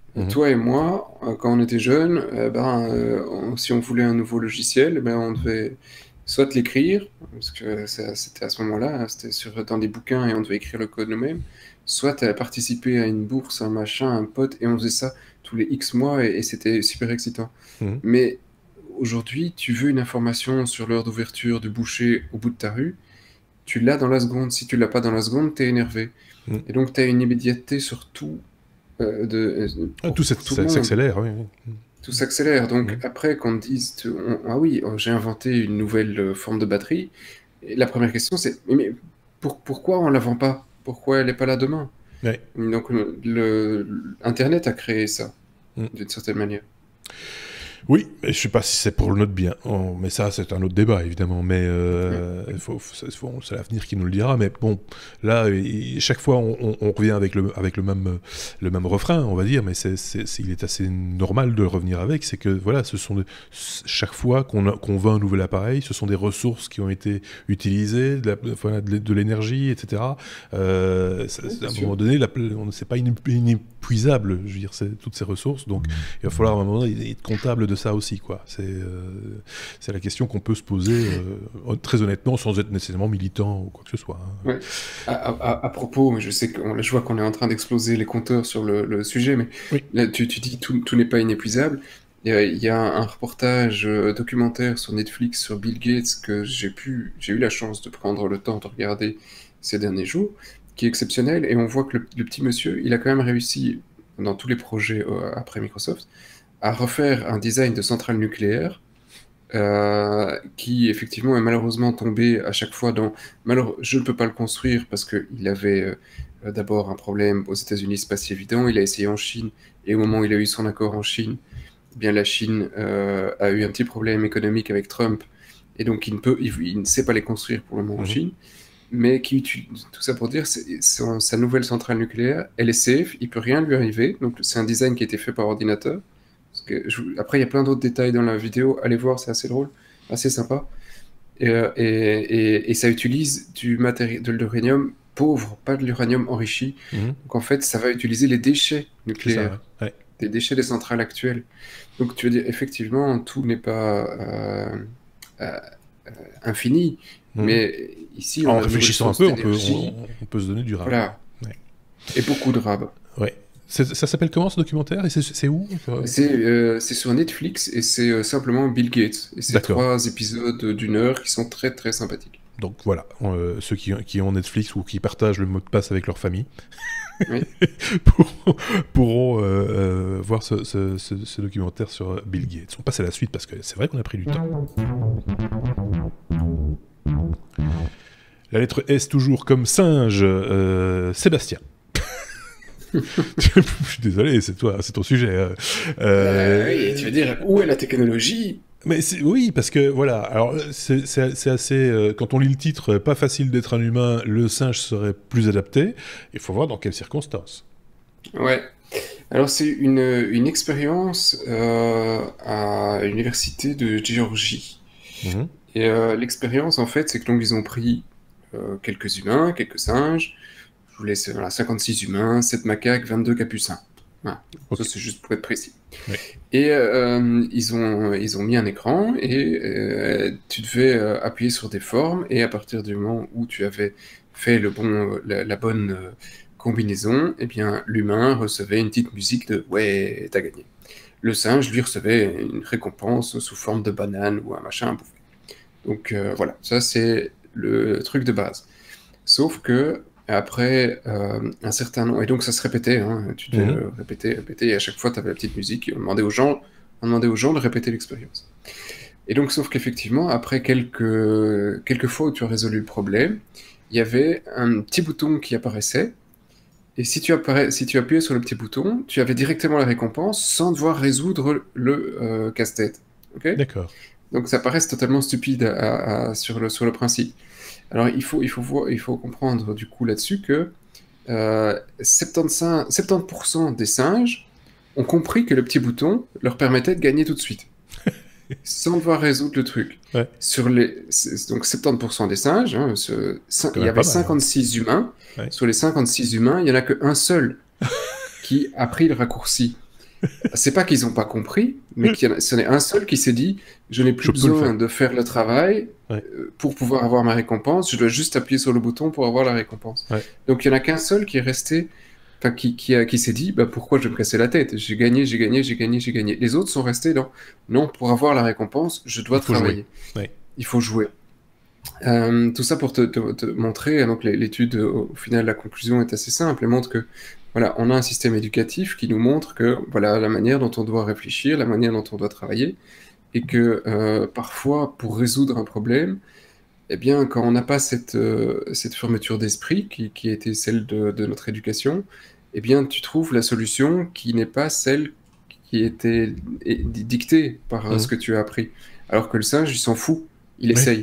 Mmh. Toi et moi, quand on était jeunes, eh ben, euh, on, si on voulait un nouveau logiciel, eh ben, on devait soit l'écrire, parce que c'était à ce moment-là, c'était sur, dans des bouquins et on devait écrire le code nous-mêmes, soit participer à une bourse, un machin, un pote, et on faisait ça tous les X mois et, et c'était super excitant. Mmh. Mais aujourd'hui, tu veux une information sur l'heure d'ouverture du boucher au bout de ta rue, tu l'as dans la seconde. Si tu l'as pas dans la seconde, tu es énervé. Mmh. Et donc, tu as une immédiateté sur tout. Euh, de, euh, pour, ah, tout s'accélère, oui, oui. Tout s'accélère. Donc, mmh. après, qu'on te dise, tu, on, ah oui, oh, j'ai inventé une nouvelle forme de batterie, et la première question, c'est, mais pour, pourquoi on ne la vend pas? Pourquoi elle n'est pas là demain? Ouais. Donc, le, le, Internet a créé ça, mmh. d'une certaine manière. Oui, mais je ne sais pas si c'est pour notre bien. Oh, mais ça, c'est un autre débat, évidemment. Mais euh, mmh. faut, faut, faut, c'est l'avenir qui nous le dira. Mais bon, là, il, chaque fois, on, on, on revient avec, le, avec le, même, le même refrain, on va dire. Mais c'est, c'est, c'est, il est assez normal de revenir avec. C'est que, voilà, ce sont de, chaque fois qu'on, qu'on vend un nouvel appareil, ce sont des ressources qui ont été utilisées, de, la, voilà, de, de l'énergie, et cetera. Euh, ça, oui, à un sûr. moment donné, la, on, c'est pas inépuisable, je veux dire, c'est, toutes ces ressources. Donc, mmh. il va falloir, à un moment donné, être comptable de ça aussi, quoi. C'est, euh, c'est la question qu'on peut se poser euh, très honnêtement, sans être nécessairement militant ou quoi que ce soit. Hein. Ouais. À, à, à propos, je sais que je vois qu'on est en train d'exploser les compteurs sur le, le sujet, mais oui. là, tu, tu dis tout, tout n'est pas inépuisable. Il y a, il y a un reportage euh, documentaire sur Netflix sur Bill Gates que j'ai pu, j'ai eu la chance de prendre le temps de regarder ces derniers jours, qui est exceptionnel, et on voit que le, le petit monsieur, il a quand même réussi dans tous les projets euh, après Microsoft à refaire un design de centrale nucléaire euh, qui effectivement est malheureusement tombé à chaque fois dans malheureux, je ne peux pas le construire parce qu'il avait euh, d'abord un problème aux États-Unis, c'est pas si évident, il a essayé en Chine et au moment où il a eu son accord en Chine, eh bien la Chine euh, a eu un petit problème économique avec Trump et donc il ne peut, il, il ne sait pas les construire pour le moment mmh. en Chine, mais qui tout ça pour dire c'est, c'est, sa nouvelle centrale nucléaire, elle est safe, il peut rien lui arriver, donc c'est un design qui a été fait par ordinateur. Que je, après, il y a plein d'autres détails dans la vidéo. Allez voir, c'est assez drôle, assez sympa. Et, et, et, et ça utilise du matériel, de l'uranium pauvre, pas de l'uranium enrichi. Mmh. Donc en fait, ça va utiliser les déchets nucléaires, ça, ouais. des déchets des centrales actuelles. Donc tu veux dire, effectivement, tout n'est pas euh, euh, infini, mmh. mais ici, en réfléchissant un peu, on peut, on, on peut se donner du rab. Voilà. Ouais. Et beaucoup de rab. Ouais. C'est, ça s'appelle comment ce documentaire et c'est, c'est où? C'est, euh, c'est sur Netflix et c'est euh, simplement Bill Gates. Et c'est D'accord. trois épisodes d'une heure qui sont très très sympathiques. Donc voilà, euh, ceux qui, qui ont Netflix ou qui partagent le mot de passe avec leur famille oui. pourront, pourront euh, euh, voir ce, ce, ce, ce documentaire sur Bill Gates. On passe à la suite parce que c'est vrai qu'on a pris du temps. La lettre S toujours comme singe, euh, Sébastien. Je suis désolé, c'est toi, c'est ton sujet. Euh, euh, oui, tu veux dire où est la technologie? Mais c'est, oui, parce que voilà, alors c'est, c'est, c'est assez. Euh, quand on lit le titre, pas facile d'être un humain, le singe serait plus adapté. Il faut voir dans quelles circonstances. Ouais. Alors c'est une une expérience euh, à l'université de Géorgie. Mmh. Et euh, l'expérience en fait, c'est que donc ils ont pris euh, quelques humains, quelques singes. Je vous laisse voilà, cinquante-six humains, sept macaques, vingt-deux capucins. Voilà. Okay. Ça, c'est juste pour être précis. Oui. Et euh, ils, ont, ils ont mis un écran et euh, tu devais euh, appuyer sur des formes et à partir du moment où tu avais fait le bon, la, la bonne euh, combinaison, eh bien, l'humain recevait une petite musique de « ouais, t'as gagné ». Le singe, lui, recevait une récompense sous forme de banane ou un machin à bouffer. Donc euh, voilà, ça c'est le truc de base. Sauf que après euh, un certain nombre, et donc ça se répétait, hein, tu devais mmh. répéter, répéter, et à chaque fois tu avais la petite musique, et on demandait aux gens, on demandait aux gens de répéter l'expérience. Et donc, sauf qu'effectivement, après quelques, quelques fois où tu as résolu le problème, il y avait un petit bouton qui apparaissait, et si tu, apparais, si tu appuyais sur le petit bouton, tu avais directement la récompense sans devoir résoudre le euh, casse-tête. Okay ? D'accord. Donc ça paraît totalement stupide à, à, à, sur, le, sur le principe. Alors il faut, il faut, voir, il faut comprendre du coup là-dessus que euh, soixante-quinze pour cent des singes ont compris que le petit bouton leur permettait de gagner tout de suite, sans devoir résoudre le truc. Ouais. Sur les, donc soixante-dix pour cent des singes, hein, ce, il y avait cinquante-six humains, ouais. Sur les cinquante-six humains, il n'y en a qu'un seul qui a pris le raccourci. C'est pas qu'ils n'ont pas compris, mais qu'il y en a, ce n'est un seul qui s'est dit je n'ai plus Je peux le besoin faire. de faire le travail Ouais. euh, pour pouvoir avoir ma récompense, je dois juste appuyer sur le bouton pour avoir la récompense. Ouais. Donc il n'y en a qu'un seul qui est resté, enfin qui, qui, a- qui s'est dit bah, pourquoi je vais me casser la tête, j'ai gagné, j'ai gagné, j'ai gagné, j'ai gagné. Les autres sont restés dans non, pour avoir la récompense, je dois Il faut travailler. jouer. Ouais. Il faut jouer. Euh, tout ça pour te, te- te montrer, donc l'é- l'étude, au au final, la conclusion est assez simple, elle montre que voilà, on a un système éducatif qui nous montre que voilà la manière dont on doit réfléchir, la manière dont on doit travailler, et que euh, parfois, pour résoudre un problème, eh bien, quand on n'a pas cette, euh, cette fermeture d'esprit qui, qui a été celle de, de notre éducation, eh bien, tu trouves la solution qui n'est pas celle qui était é- dictée par euh, Mhm. ce que tu as appris. Alors que le singe, il s'en fout, il Ouais. essaye.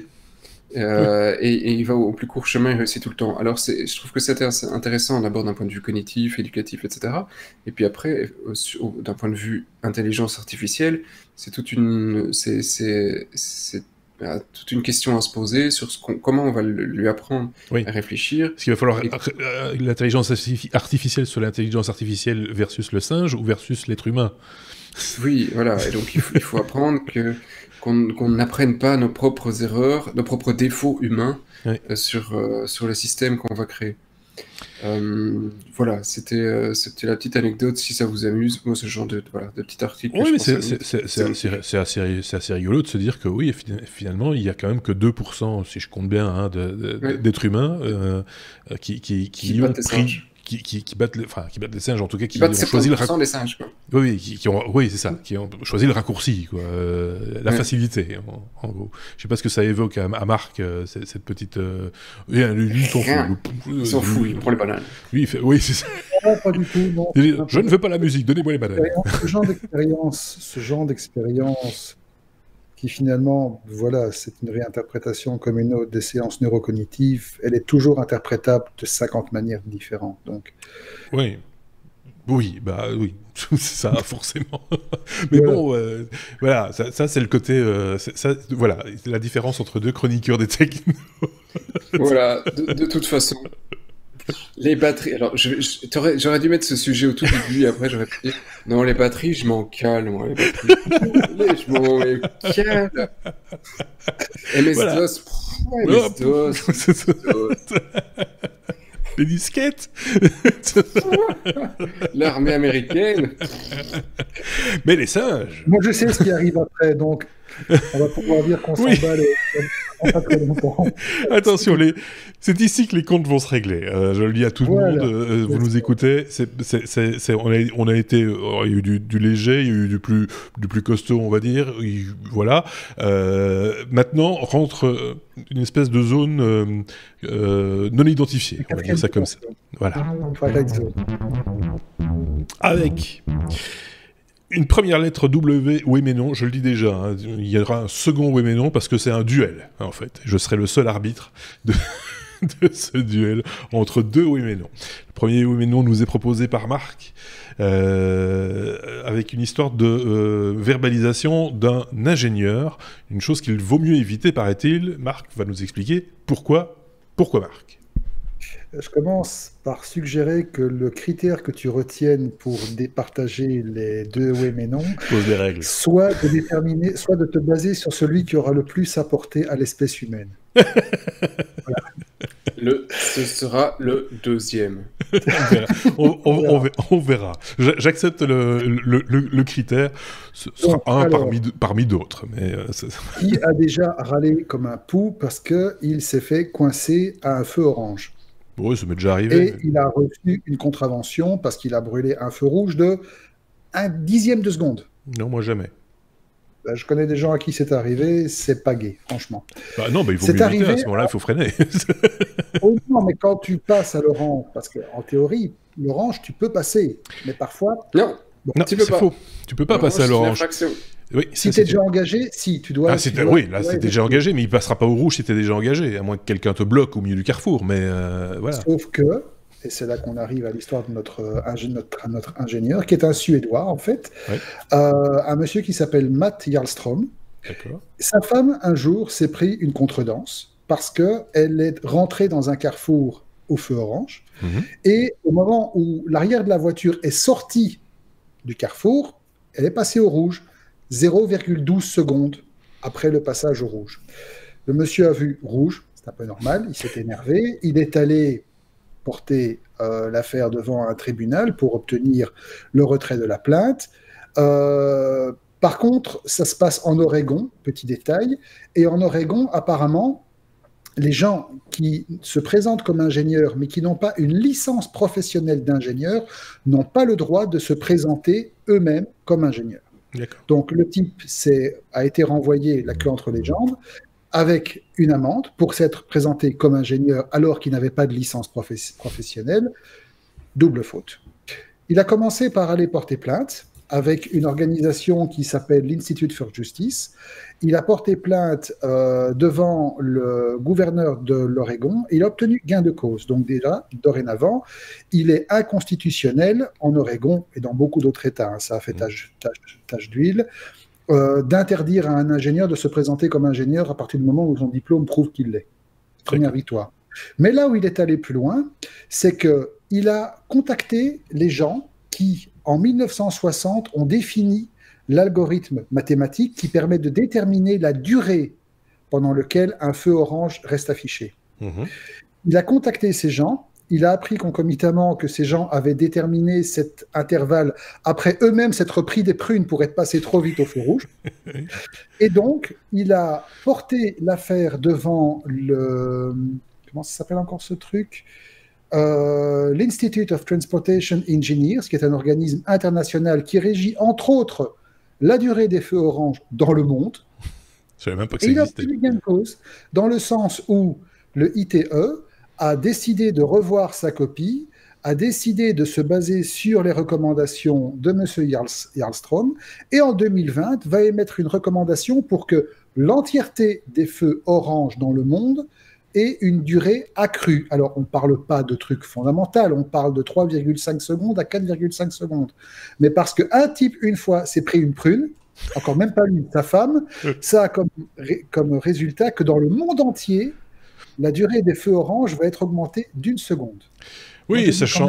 Euh, et, et il va au plus court chemin, il réussit tout le temps. Alors c'est, je trouve que c'est assez intéressant d'abord d'un point de vue cognitif, éducatif, et cetera. Et puis après, euh, sur- d'un point de vue intelligence artificielle, c'est toute une, c'est, c'est, c'est, euh, toute une question à se poser sur ce qu'on- comment on va le- lui apprendre Oui. à réfléchir. Parce qu'il va falloir Et- euh, l'intelligence artifi- artificielle sur l'intelligence artificielle versus le singe ou versus l'être humain. Oui, voilà. Et donc il faut, il faut apprendre que qu'on qu'on n'apprenne pas nos propres erreurs, nos propres défauts humains Ouais. euh, sur euh, sur le système qu'on va créer. Euh, voilà, c'était euh, c'était la petite anecdote si ça vous amuse. Moi, ce genre de voilà de petit article. Oui, je mais pense c'est à c'est- lui. c'est- c'est C'est assez, c'est assez- c'est assez rigolo de se dire que oui, fina- finalement, il y a quand même que deux pour cent, si je compte bien, hein, de- de- Ouais. d'êtres humains euh, euh, qui, qui, qui, Qui ont battent les pris... singes. Qui, qui, qui battent les, enfin, qui battent les singes, en tout cas, qui Qui battent ont choisi le soixante pour cent rac- des singes, quoi. Oui, oui, qui, qui ont, oui, c'est ça, qui ont choisi le raccourci, quoi, euh, la Ouais. facilité, en, en gros. Je sais pas ce que ça évoque à, à Marc, euh, cette, cette petite. Euh... oui, lui, lui, il s'en Rien. fout. Il s'en fout, il prend les bananes. Lui, il fait, oui, c'est ça. Non, pas du tout. Non. Il dit, je ne veux pas la musique, donnez-moi les bananes. Ce genre d'expérience, ce genre d'expérience qui finalement, voilà, c'est une réinterprétation comme une autre des séances neurocognitives, elle est toujours interprétable de cinquante manières différentes. Donc, Oui. Oui, bah oui, c'est ça, forcément. Mais Voilà. bon, euh, voilà, ça, ça, c'est le côté. euh, c'est- ça, voilà, c'est la différence entre deux chroniqueurs des technos. Voilà, de, de toute façon. Les batteries. Alors, je- je- t'aurais- j'aurais dû mettre ce sujet au tout début et après j'aurais pu dire non, les batteries, je m'en cale, moi. Les batteries. Les- je m'en cale. M S DOS. Voilà. pff, ouais, M S DOS. C'est ça. M S DOS. Les disquettes. L'armée américaine. Mais les singes. moi, je sais ce qui arrive après, donc on va pouvoir dire qu'on Oui. s'emballe et- en pas très longtemps. Attention, les... c'est ici que les comptes vont se régler. Euh, je le dis à tout Voilà. le monde. euh, vous nous écoutez. C'est, c'est, c'est, c'est- on, a, on a été. euh, il y a eu du, du léger, il y a eu du plus, du plus costaud, on va dire. Il- voilà. Euh, maintenant rentre euh, une espèce de zone euh, euh, non identifiée. On va dire ça comme ça. Voilà. Twilight Zone. Avec une première lettre W, oui mais non, je le dis déjà, hein, il y aura un second oui mais non parce que c'est un duel, en fait. Je serai le seul arbitre de, de ce duel entre deux oui mais non. Le premier oui mais non nous est proposé par Marc, euh, avec une histoire de euh, verbalisation d'un ingénieur, une chose qu'il vaut mieux éviter, paraît-il. Marc va nous expliquer pourquoi. Pourquoi Marc ? Je commence par suggérer que le critère que tu retiennes pour départager les deux oui mais non Pose des règles. soit de déterminer, soit de te baser sur celui qui aura le plus apporté à l'espèce humaine. Le, ce sera le deuxième. On verra. On, on- on ver- on verra. J'a- J'accepte le, le- le- le critère. Ce sera Donc, un alors- parmi, deux- parmi d'autres. Mais euh, c'est- Qui a déjà râlé comme un pou parce qu'il s'est fait coincer à un feu orange. bon, ça m'est déjà arrivé. Et il a reçu une contravention parce qu'il a brûlé un feu rouge de un dixième de seconde. Non, moi jamais. Ben, je connais des gens à qui c'est arrivé, c'est pas gai, franchement. Bah, non, bah, il vaut C'est mieux éviter. arrivé À ce moment-là, il faut freiner. Oh non, mais quand tu passes à l'orange, parce qu'en théorie, l'orange, tu peux passer, mais parfois, Non, non, tu peux c'est pas. faux. Tu peux pas passer à c'est une l'orange. infraction. Oui, si ça, tu es c'est- déjà engagé, si, tu dois... Ah, tu c'était- dois- oui, là, tu dois c'était déjà effectuer. engagé, mais il passera pas au rouge si t'es déjà engagé, à moins que quelqu'un te bloque au milieu du carrefour. Mais euh, voilà. Sauf que, et c'est là qu'on arrive à l'histoire de notre, euh, ingé- notre, notre ingénieur, qui est un Suédois, en fait, Ouais. euh, un monsieur qui s'appelle Matt Jarlstrom. D'accord. Sa femme, un jour, s'est pris une contredanse parce qu'elle est rentrée dans un carrefour au feu orange. Mhm. Et au moment où l'arrière de la voiture est sorti du carrefour, elle est passée au rouge, zéro virgule douze secondes après le passage au rouge. Le monsieur a vu rouge, c'est un peu normal, il s'est énervé, il est allé porter euh, l'affaire devant un tribunal pour obtenir le retrait de la plainte. Euh, par contre, ça se passe en Oregon, petit détail, et en Oregon, apparemment, les gens qui se présentent comme ingénieurs, mais qui n'ont pas une licence professionnelle d'ingénieur, n'ont pas le droit de se présenter eux-mêmes comme ingénieurs. Donc le type a été renvoyé la queue entre les jambes, avec une amende pour s'être présenté comme ingénieur alors qu'il n'avait pas de licence professe- professionnelle, double faute. Il a commencé par aller porter plainte avec une organisation qui s'appelle l'Institute for Justice. Il a porté plainte euh, devant le gouverneur de l'Oregon et il a obtenu gain de cause. Donc déjà, dorénavant, il est inconstitutionnel en Oregon et dans beaucoup d'autres États, hein, ça a fait tache, tache, tache d'huile, euh, d'interdire à un ingénieur de se présenter comme ingénieur à partir du moment où son diplôme prouve qu'il l'est. Première victoire. Mais là où il est allé plus loin, c'est qu'il a contacté les gens qui, en mille neuf cent soixante, ont défini l'algorithme mathématique qui permet de déterminer la durée pendant laquelle un feu orange reste affiché. Mmh. Il a contacté ces gens, il a appris concomitamment que ces gens avaient déterminé cet intervalle après eux-mêmes s'être pris des prunes pour être passés trop vite au feu rouge. Et donc, il a porté l'affaire devant le... Comment ça s'appelle encore ce truc ? Euh, l'Institute of Transportation Engineers, qui est un organisme international qui régit, entre autres, la durée des feux orange dans le monde. Je savais même pas que ça et il a existait. obtenu gain de cause, dans le sens où le I T E a décidé de revoir sa copie, a décidé de se baser sur les recommandations de M. Jarlstrom, et en deux mille vingt va émettre une recommandation pour que l'entièreté des feux orange dans le monde et une durée accrue. Alors, on ne parle pas de trucs fondamentaux, on parle de trois virgule cinq secondes à quatre virgule cinq secondes. Mais parce qu'un type, une fois, s'est pris une prune, encore même pas lui, sa femme, ça a comme, comme résultat que dans le monde entier, la durée des feux orange va être augmentée d'une seconde. Oui, et sachant...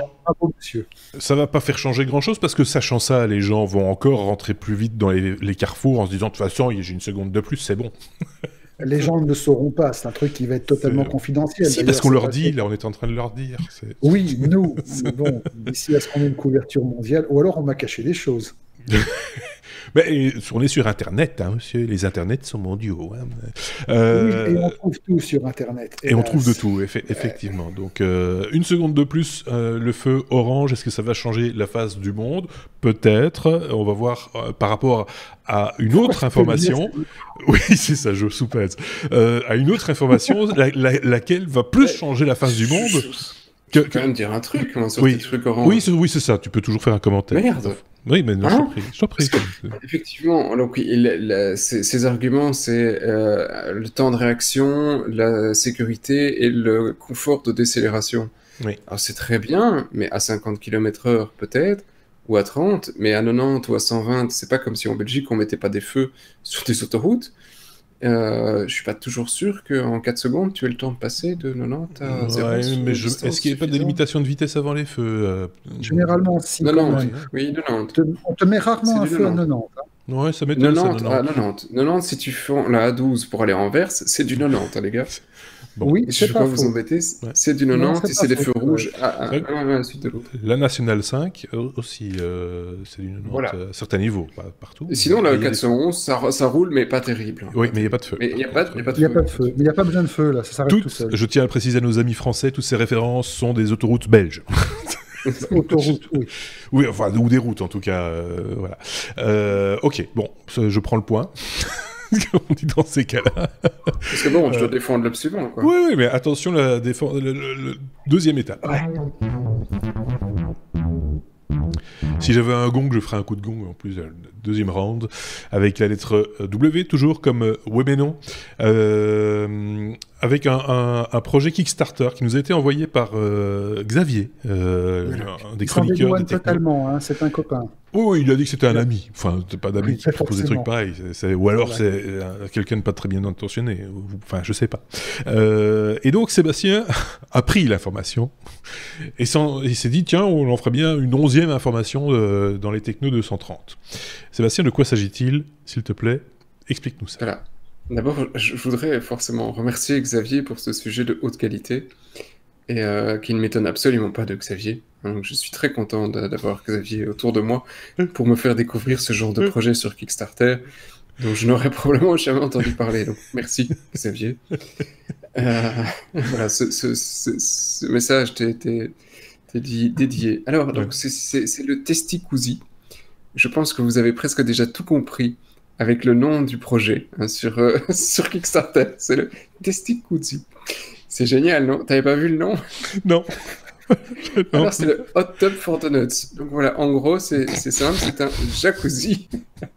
ça va pas faire changer grand-chose, parce que sachant ça, les gens vont encore rentrer plus vite dans les, les carrefours en se disant, de toute façon, j'ai une seconde de plus, c'est bon. Les gens ne le sauront pas, c'est un truc qui va être totalement c'est... confidentiel. Si, parce qu'on leur dit, là on est en train de leur dire. C'est... Oui, nous, bon, d'ici à ce qu'on ait une couverture mondiale, ou alors on m'a caché des choses. Mais on est sur Internet, hein, monsieur. Les Internets sont mondiaux. Hein. Euh... Oui, et on trouve tout sur Internet. Et hélas. On trouve de tout, eff- effectivement. Donc, euh, une seconde de plus, euh, le feu orange, est-ce que ça va changer la face du monde ? Peut-être. On va voir euh, par rapport à une autre information. Oui, c'est ça, je soupèse. Euh, à une autre information, la, la, laquelle va plus changer la face du monde. Que, tu peux quand même dire un truc, hein, sur oui. tes trucs orange. Oui, c'est, oui, c'est ça. Tu peux toujours faire un commentaire. Merde. Oui, mais non, hein je t'en prie. Je t'en prie. Effectivement, donc, il, la, ces, ces arguments, c'est euh, le temps de réaction, la sécurité et le confort de décélération. Oui. Alors c'est très bien, mais à cinquante kilomètres heure peut-être, ou à trente, mais à quatre-vingt-dix ou à cent vingt, c'est pas comme si en Belgique on mettait pas des feux sur des autoroutes. Euh, je suis pas toujours sûr qu'en quatre secondes, tu aies le temps de passer de quatre-vingt-dix à zéro. Ouais, mais je... Est-ce qu'il n'y a pas de limitation de vitesse avant les feux euh... Généralement, si. quatre-vingt-dix, oui, quatre-vingt-dix. On te met rarement un feu à quatre-vingt-dix. Hein. Ouais, ça m'étonne. quatre-vingt-dix, ça, quatre-vingt-dix. quatre-vingt-dix, si tu fais la A douze pour aller en Verse, c'est du quatre-vingt-dix, hein, les gars. Bon. Oui, je ne vais pas vous embêter, ouais. C'est du quatre-vingt-dix et c'est des feux faux, rouges ouais. à, à, à, à la suite de l'autre. La Nationale cinq aussi, euh, c'est du quatre-vingt-dix voilà. à certains niveaux, pas partout. Et sinon, la quatre cent onze, ça, ça roule, mais pas terrible. Oui, mais il n'y a pas de feu. Mais il n'y a pas de feu. Il n'y a pas de feu. Il n'y a pas besoin de feu, là, ça s'arrête toutes, tout seul. Je tiens à préciser à nos amis français, toutes ces références sont des autoroutes belges. Autoroute, oui. Oui, enfin, ou des routes en tout cas. Euh, voilà. Euh, ok, bon, je prends le point. On dit dans ces cas-là. Parce que bon, je dois euh... défendre le suivant, quoi. Oui, oui, mais attention, la défense, le, le, le deuxième étape. Ouais. Si j'avais un gong, je ferais un coup de gong en plus, le deuxième round, avec la lettre W, toujours comme oui mais non. Euh, avec un, un, un projet Kickstarter qui nous a été envoyé par euh, Xavier, euh, un des chroniqueurs. Des totalement, hein, c'est un copain. Oui, oui, il a dit que c'était un ami. Enfin, c'est pas d'ami oui, qui propose des trucs pareils. C'est, c'est, ou alors voilà. c'est euh, quelqu'un de pas très bien intentionné. Enfin, je sais pas. Euh, et donc, Sébastien a pris l'information et sans, il s'est dit, tiens, on en ferait bien une onzième information euh, dans les Techno deux cent trente. Sébastien, de quoi s'agit-il, s'il te plaît? Explique-nous ça. Voilà. D'abord, je voudrais forcément remercier Xavier pour ce sujet de haute qualité, et euh, qui ne m'étonne absolument pas de Xavier. Donc, je suis très content d'avoir Xavier autour de moi pour me faire découvrir ce genre de projet sur Kickstarter, dont je n'aurais probablement jamais entendu parler. Donc, merci Xavier. Euh, voilà, ce, ce, ce, ce message t'est été dédié. Alors, donc, c'est le Testicousi. Je pense que vous avez presque déjà tout compris avec le nom du projet hein, sur, euh, sur Kickstarter. C'est le Testicousi. C'est génial, non? T'avais pas vu le nom? Non. Alors, c'est le Hot Tub for Donuts. Donc voilà, en gros, c'est simple, c'est un jacuzzi.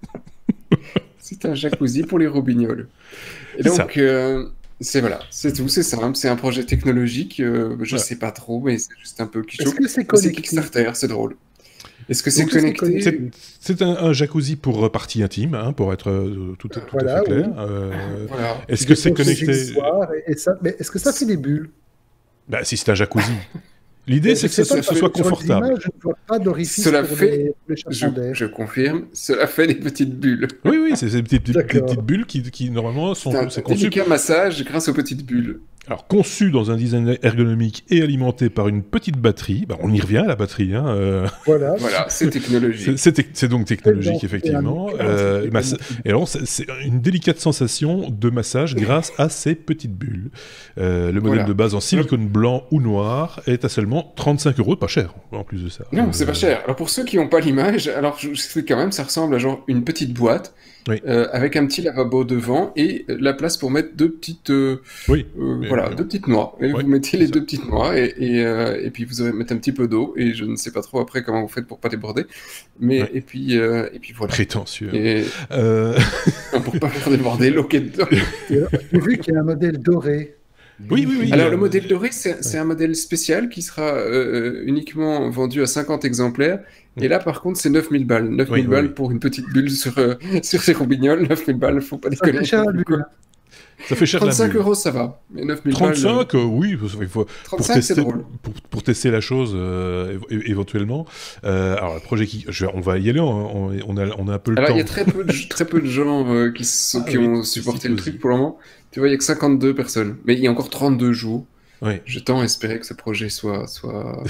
C'est un jacuzzi pour les robignoles. Et donc, euh, c'est voilà, c'est tout, c'est simple. C'est un projet technologique, euh, je ouais. sais pas trop, mais c'est juste un peu qui choque. Est-ce que c'est Kickstarter, c'est drôle. Est-ce que c'est connecté? C'est un, un jacuzzi pour euh, partie intime, hein, pour être euh, tout, tout voilà, à fait clair. Oui. Euh, voilà. Est-ce que c'est connecté? Et, et ça, mais est-ce que ça fait des bulles? Bah, si c'est un jacuzzi. L'idée, c'est que ce, ce soit confortable. Images, je ne vois pas d'orifice cela pour fait, les, les je, je confirme, cela fait des petites bulles. Oui, oui, c'est des petites, des petites bulles qui, qui normalement sont... C'est un délicat massage grâce aux petites bulles. Alors, conçu dans un design ergonomique et alimenté par une petite batterie, bah, on y revient à la batterie. Hein, euh... Voilà, voilà c'est technologique. C'est donc technologique, effectivement. Euh, et alors, c'est une délicate sensation de massage grâce à ces petites bulles. Euh, le modèle voilà. de base en silicone blanc ou noir est à seulement trente-cinq euros, pas cher en plus de ça. Non, euh... c'est pas cher. Alors, pour ceux qui n'ont pas l'image, alors je sais quand même, ça ressemble à genre une petite boîte. Oui. Euh, avec un petit lavabo devant et la place pour mettre deux petites euh, oui, euh, voilà, deux petites noix. Et oui, vous mettez les ça. deux petites noix et, et, euh, et puis vous allez mettre un petit peu d'eau et je ne sais pas trop après comment vous faites pour pas déborder. Mais ouais. et puis euh, et puis voilà. Prétentieux. Et... Euh... pour pas faire déborder l'eau qui est dedans. J'ai vu qu'il y a un modèle doré. Oui, oui, oui. Alors, euh... le modèle doré, c'est ouais. un modèle spécial qui sera euh, uniquement vendu à cinquante exemplaires. Et là, par contre, c'est neuf mille balles. neuf mille oui, balles oui. pour une petite bulle sur, euh, sur ces robignoles. neuf mille balles, faut pas déconner. Ça fait cher la bulle. Ça fait cher trente-cinq euros, ça va. Mais neuf mille trente-cinq, balles, euh, oui. Il faut, trente-cinq, pour, tester, drôle. Pour, pour tester la chose, euh, é éventuellement. Euh, alors, le projet, qui, je, on va y aller, on, on, a, on a un peu le alors, temps. Il y a très peu de, très peu de gens euh, qui, ah, qui oui, ont supporté le truc pour le moment. Tu vois, il n'y a que cinquante-deux personnes. Mais il y a encore trente-deux jours. Oui. Je tends à espérer que ce projet soit... soit...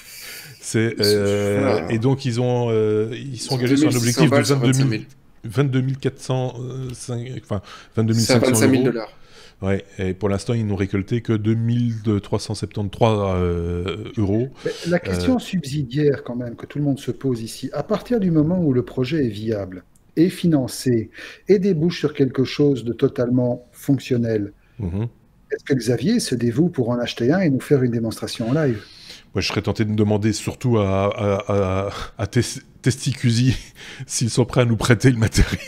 C'est euh, voilà. Et donc ils ont euh, ils sont engagés sur un objectif de vingt-deux mille quatre cents, enfin vingt-deux mille cinq cents euros. dollars. Ouais. Et pour l'instant ils n'ont récolté que deux mille trois cent soixante-treize euh, euros. Mais la question euh... subsidiaire quand même que tout le monde se pose ici, à partir du moment où le projet est viable, est financé et débouche sur quelque chose de totalement fonctionnel, mm-hmm. est-ce que Xavier se dévoue pour en acheter un et nous faire une démonstration en live? Moi, je serais tenté de demander surtout à, à, à, à Testicousi s'ils sont prêts à nous prêter le matériel.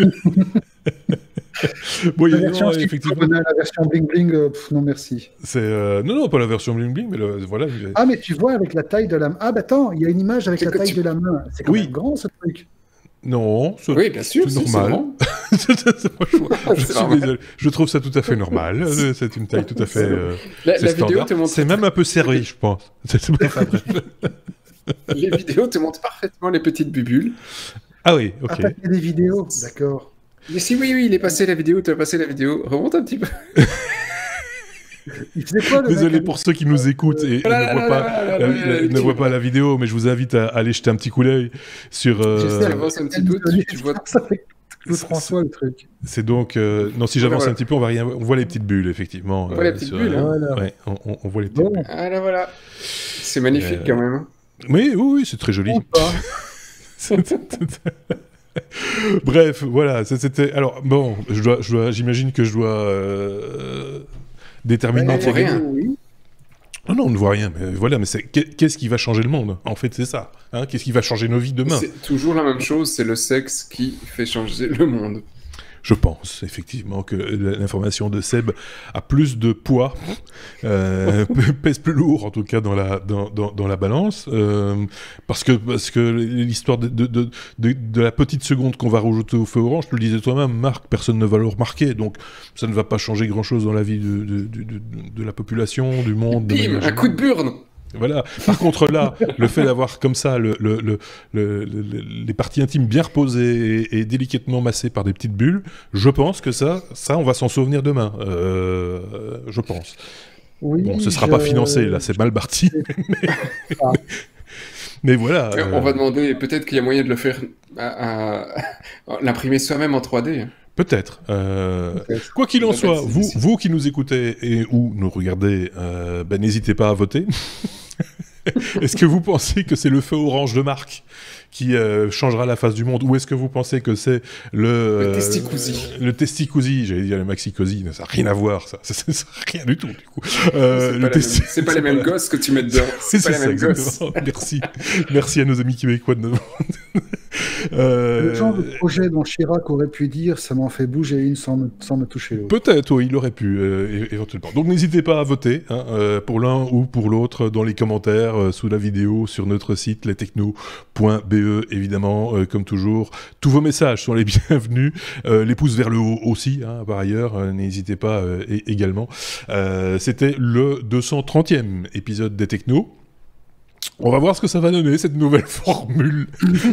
Bon, la, version, a, effectivement... la version bling bling, euh, pff, non merci. Euh, non, non, pas la version bling bling, mais le, voilà. Ah, mais tu vois avec la taille de la main. Ah, bah attends, il y a une image avec la taille tu... de la main. C'est quand oui. même grand ce truc. Non, oui, bien sûr, c'est normal. je, je trouve ça tout à fait normal. C'est une taille tout à fait euh, la, la vidéo te montre... C'est même un peu serré, je pense. Les vidéos te montrent parfaitement les petites bubules. Ah oui, ok. Ah, des vidéos, d'accord. Mais si oui, oui, il est passé la vidéo, tu as passé la vidéo. Remonte un petit peu. Quoi, Désolé pour ceux qui nous écoutent et, et ne voient pas, la, la, ne voient pas la vidéo, mais je vous invite à, à aller jeter un petit coup d'œil sur. Euh... J'essaie d'avancer un petit peu. Tu, tu vois. François le truc. C'est donc euh... non, si j'avance voilà. un petit peu, on va rien. On voit les petites bulles effectivement. On voit les petites sur, bulles. Euh... Hein. Ouais, on, on voit les petites bon. bulles. Ah là voilà. C'est magnifique euh... quand même. Hein. Mais oui, oui, c'est très joli. Bref, voilà, c'était. Alors bon, je dois, je dois, j'imagine que je dois euh, déterminer. On ne voit rien. Non, non, on ne voit rien. Mais voilà, mais c'est qu'est-ce qui va changer le monde? En fait, c'est ça. Hein, qu'est-ce qui va changer nos vies demain? C'est toujours la même chose. C'est le sexe qui fait changer le monde. Je pense effectivement que l'information de Seb a plus de poids, euh, pèse plus lourd en tout cas dans la, dans, dans, dans la balance, euh, parce que, parce que l'histoire de, de, de, de, de la petite seconde qu'on va rajouter au feu orange, tu le disais toi-même, Marc, personne ne va le remarquer, donc ça ne va pas changer grand-chose dans la vie de, de, de, de, de la population, du monde. Bim, un coup de burne. Voilà. Par contre là, le fait d'avoir comme ça le, le, le, le, le, les parties intimes bien reposées et, et délicatement massées par des petites bulles, je pense que ça, ça on va s'en souvenir demain. Euh, je pense. Oui, bon, ce sera je... pas financé, là, c'est mal parti. mais... Ah. mais voilà. Euh... On va demander, peut-être qu'il y a moyen de le faire, à, à... l'imprimer soi-même en trois D. Peut-être. Euh, Peut quoi qu'il en soit, vous, vous qui nous écoutez et ou nous regardez, euh, ben, n'hésitez pas à voter. Est-ce que vous pensez que c'est le feu orange de Marc qui euh, changera la face du monde, ou est-ce que vous pensez que c'est le... Le euh, testicousi. Le testicousi, j'allais dire le maxicosi, ça n'a rien à voir, ça. Ça n'a rien du tout, du coup. Euh, c'est, pas testi... même... c'est pas les mêmes pas... gosses que tu mets dedans. C'est, c'est pas les mêmes ça, gosses. Merci. Merci à nos amis québécois de nous. Euh... Le genre de projet dont Chirac aurait pu dire ça m'en fait bouger une sans me, sans me toucher l'autre. Peut-être, oui, il aurait pu, euh, éventuellement. Donc n'hésitez pas à voter hein, euh, pour l'un ou pour l'autre dans les commentaires euh, sous la vidéo sur notre site lestechno point b e, évidemment, euh, comme toujours. Tous vos messages sont les bienvenus. Euh, les pouces vers le haut aussi, hein, par ailleurs, euh, n'hésitez pas euh, et, également. Euh, c'était le deux cent trentième épisode des Technos. On va voir ce que ça va donner, cette nouvelle formule.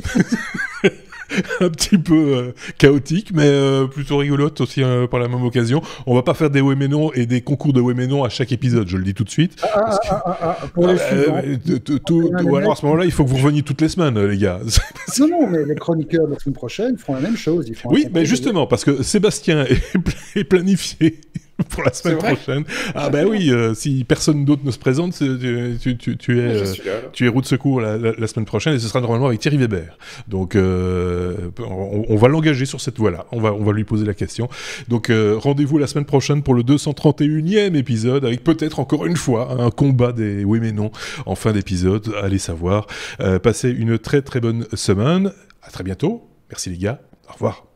Un petit peu euh, chaotique, mais euh, plutôt rigolote aussi euh, par la même occasion. On va pas faire des oui mais non et des concours de oui mais non à chaque épisode, je le dis tout de suite. Ah, ah, ah, ah, ah, pour les suivants. Ou alors à ce moment-là, il faut que vous reveniez toutes les semaines, les gars. Non, non, mais les chroniqueurs de la semaine prochaine feront la même chose. Ils feront oui, mais justement, parce que Sébastien est planifié pour la semaine prochaine. Ah ben bah oui, euh, si personne d'autre ne se présente, tu, tu, tu, tu es, euh, là, tu es roue de secours la, la, la semaine prochaine, et ce sera normalement avec Thierry Weber. Donc euh, on, on va l'engager sur cette voie-là. On va, on va lui poser la question. Donc euh, rendez-vous la semaine prochaine pour le deux cent trente et unième épisode, avec peut-être encore une fois un combat des oui mais non en fin d'épisode. Allez savoir. Euh, passez une très très bonne semaine. À très bientôt. Merci les gars. Au revoir.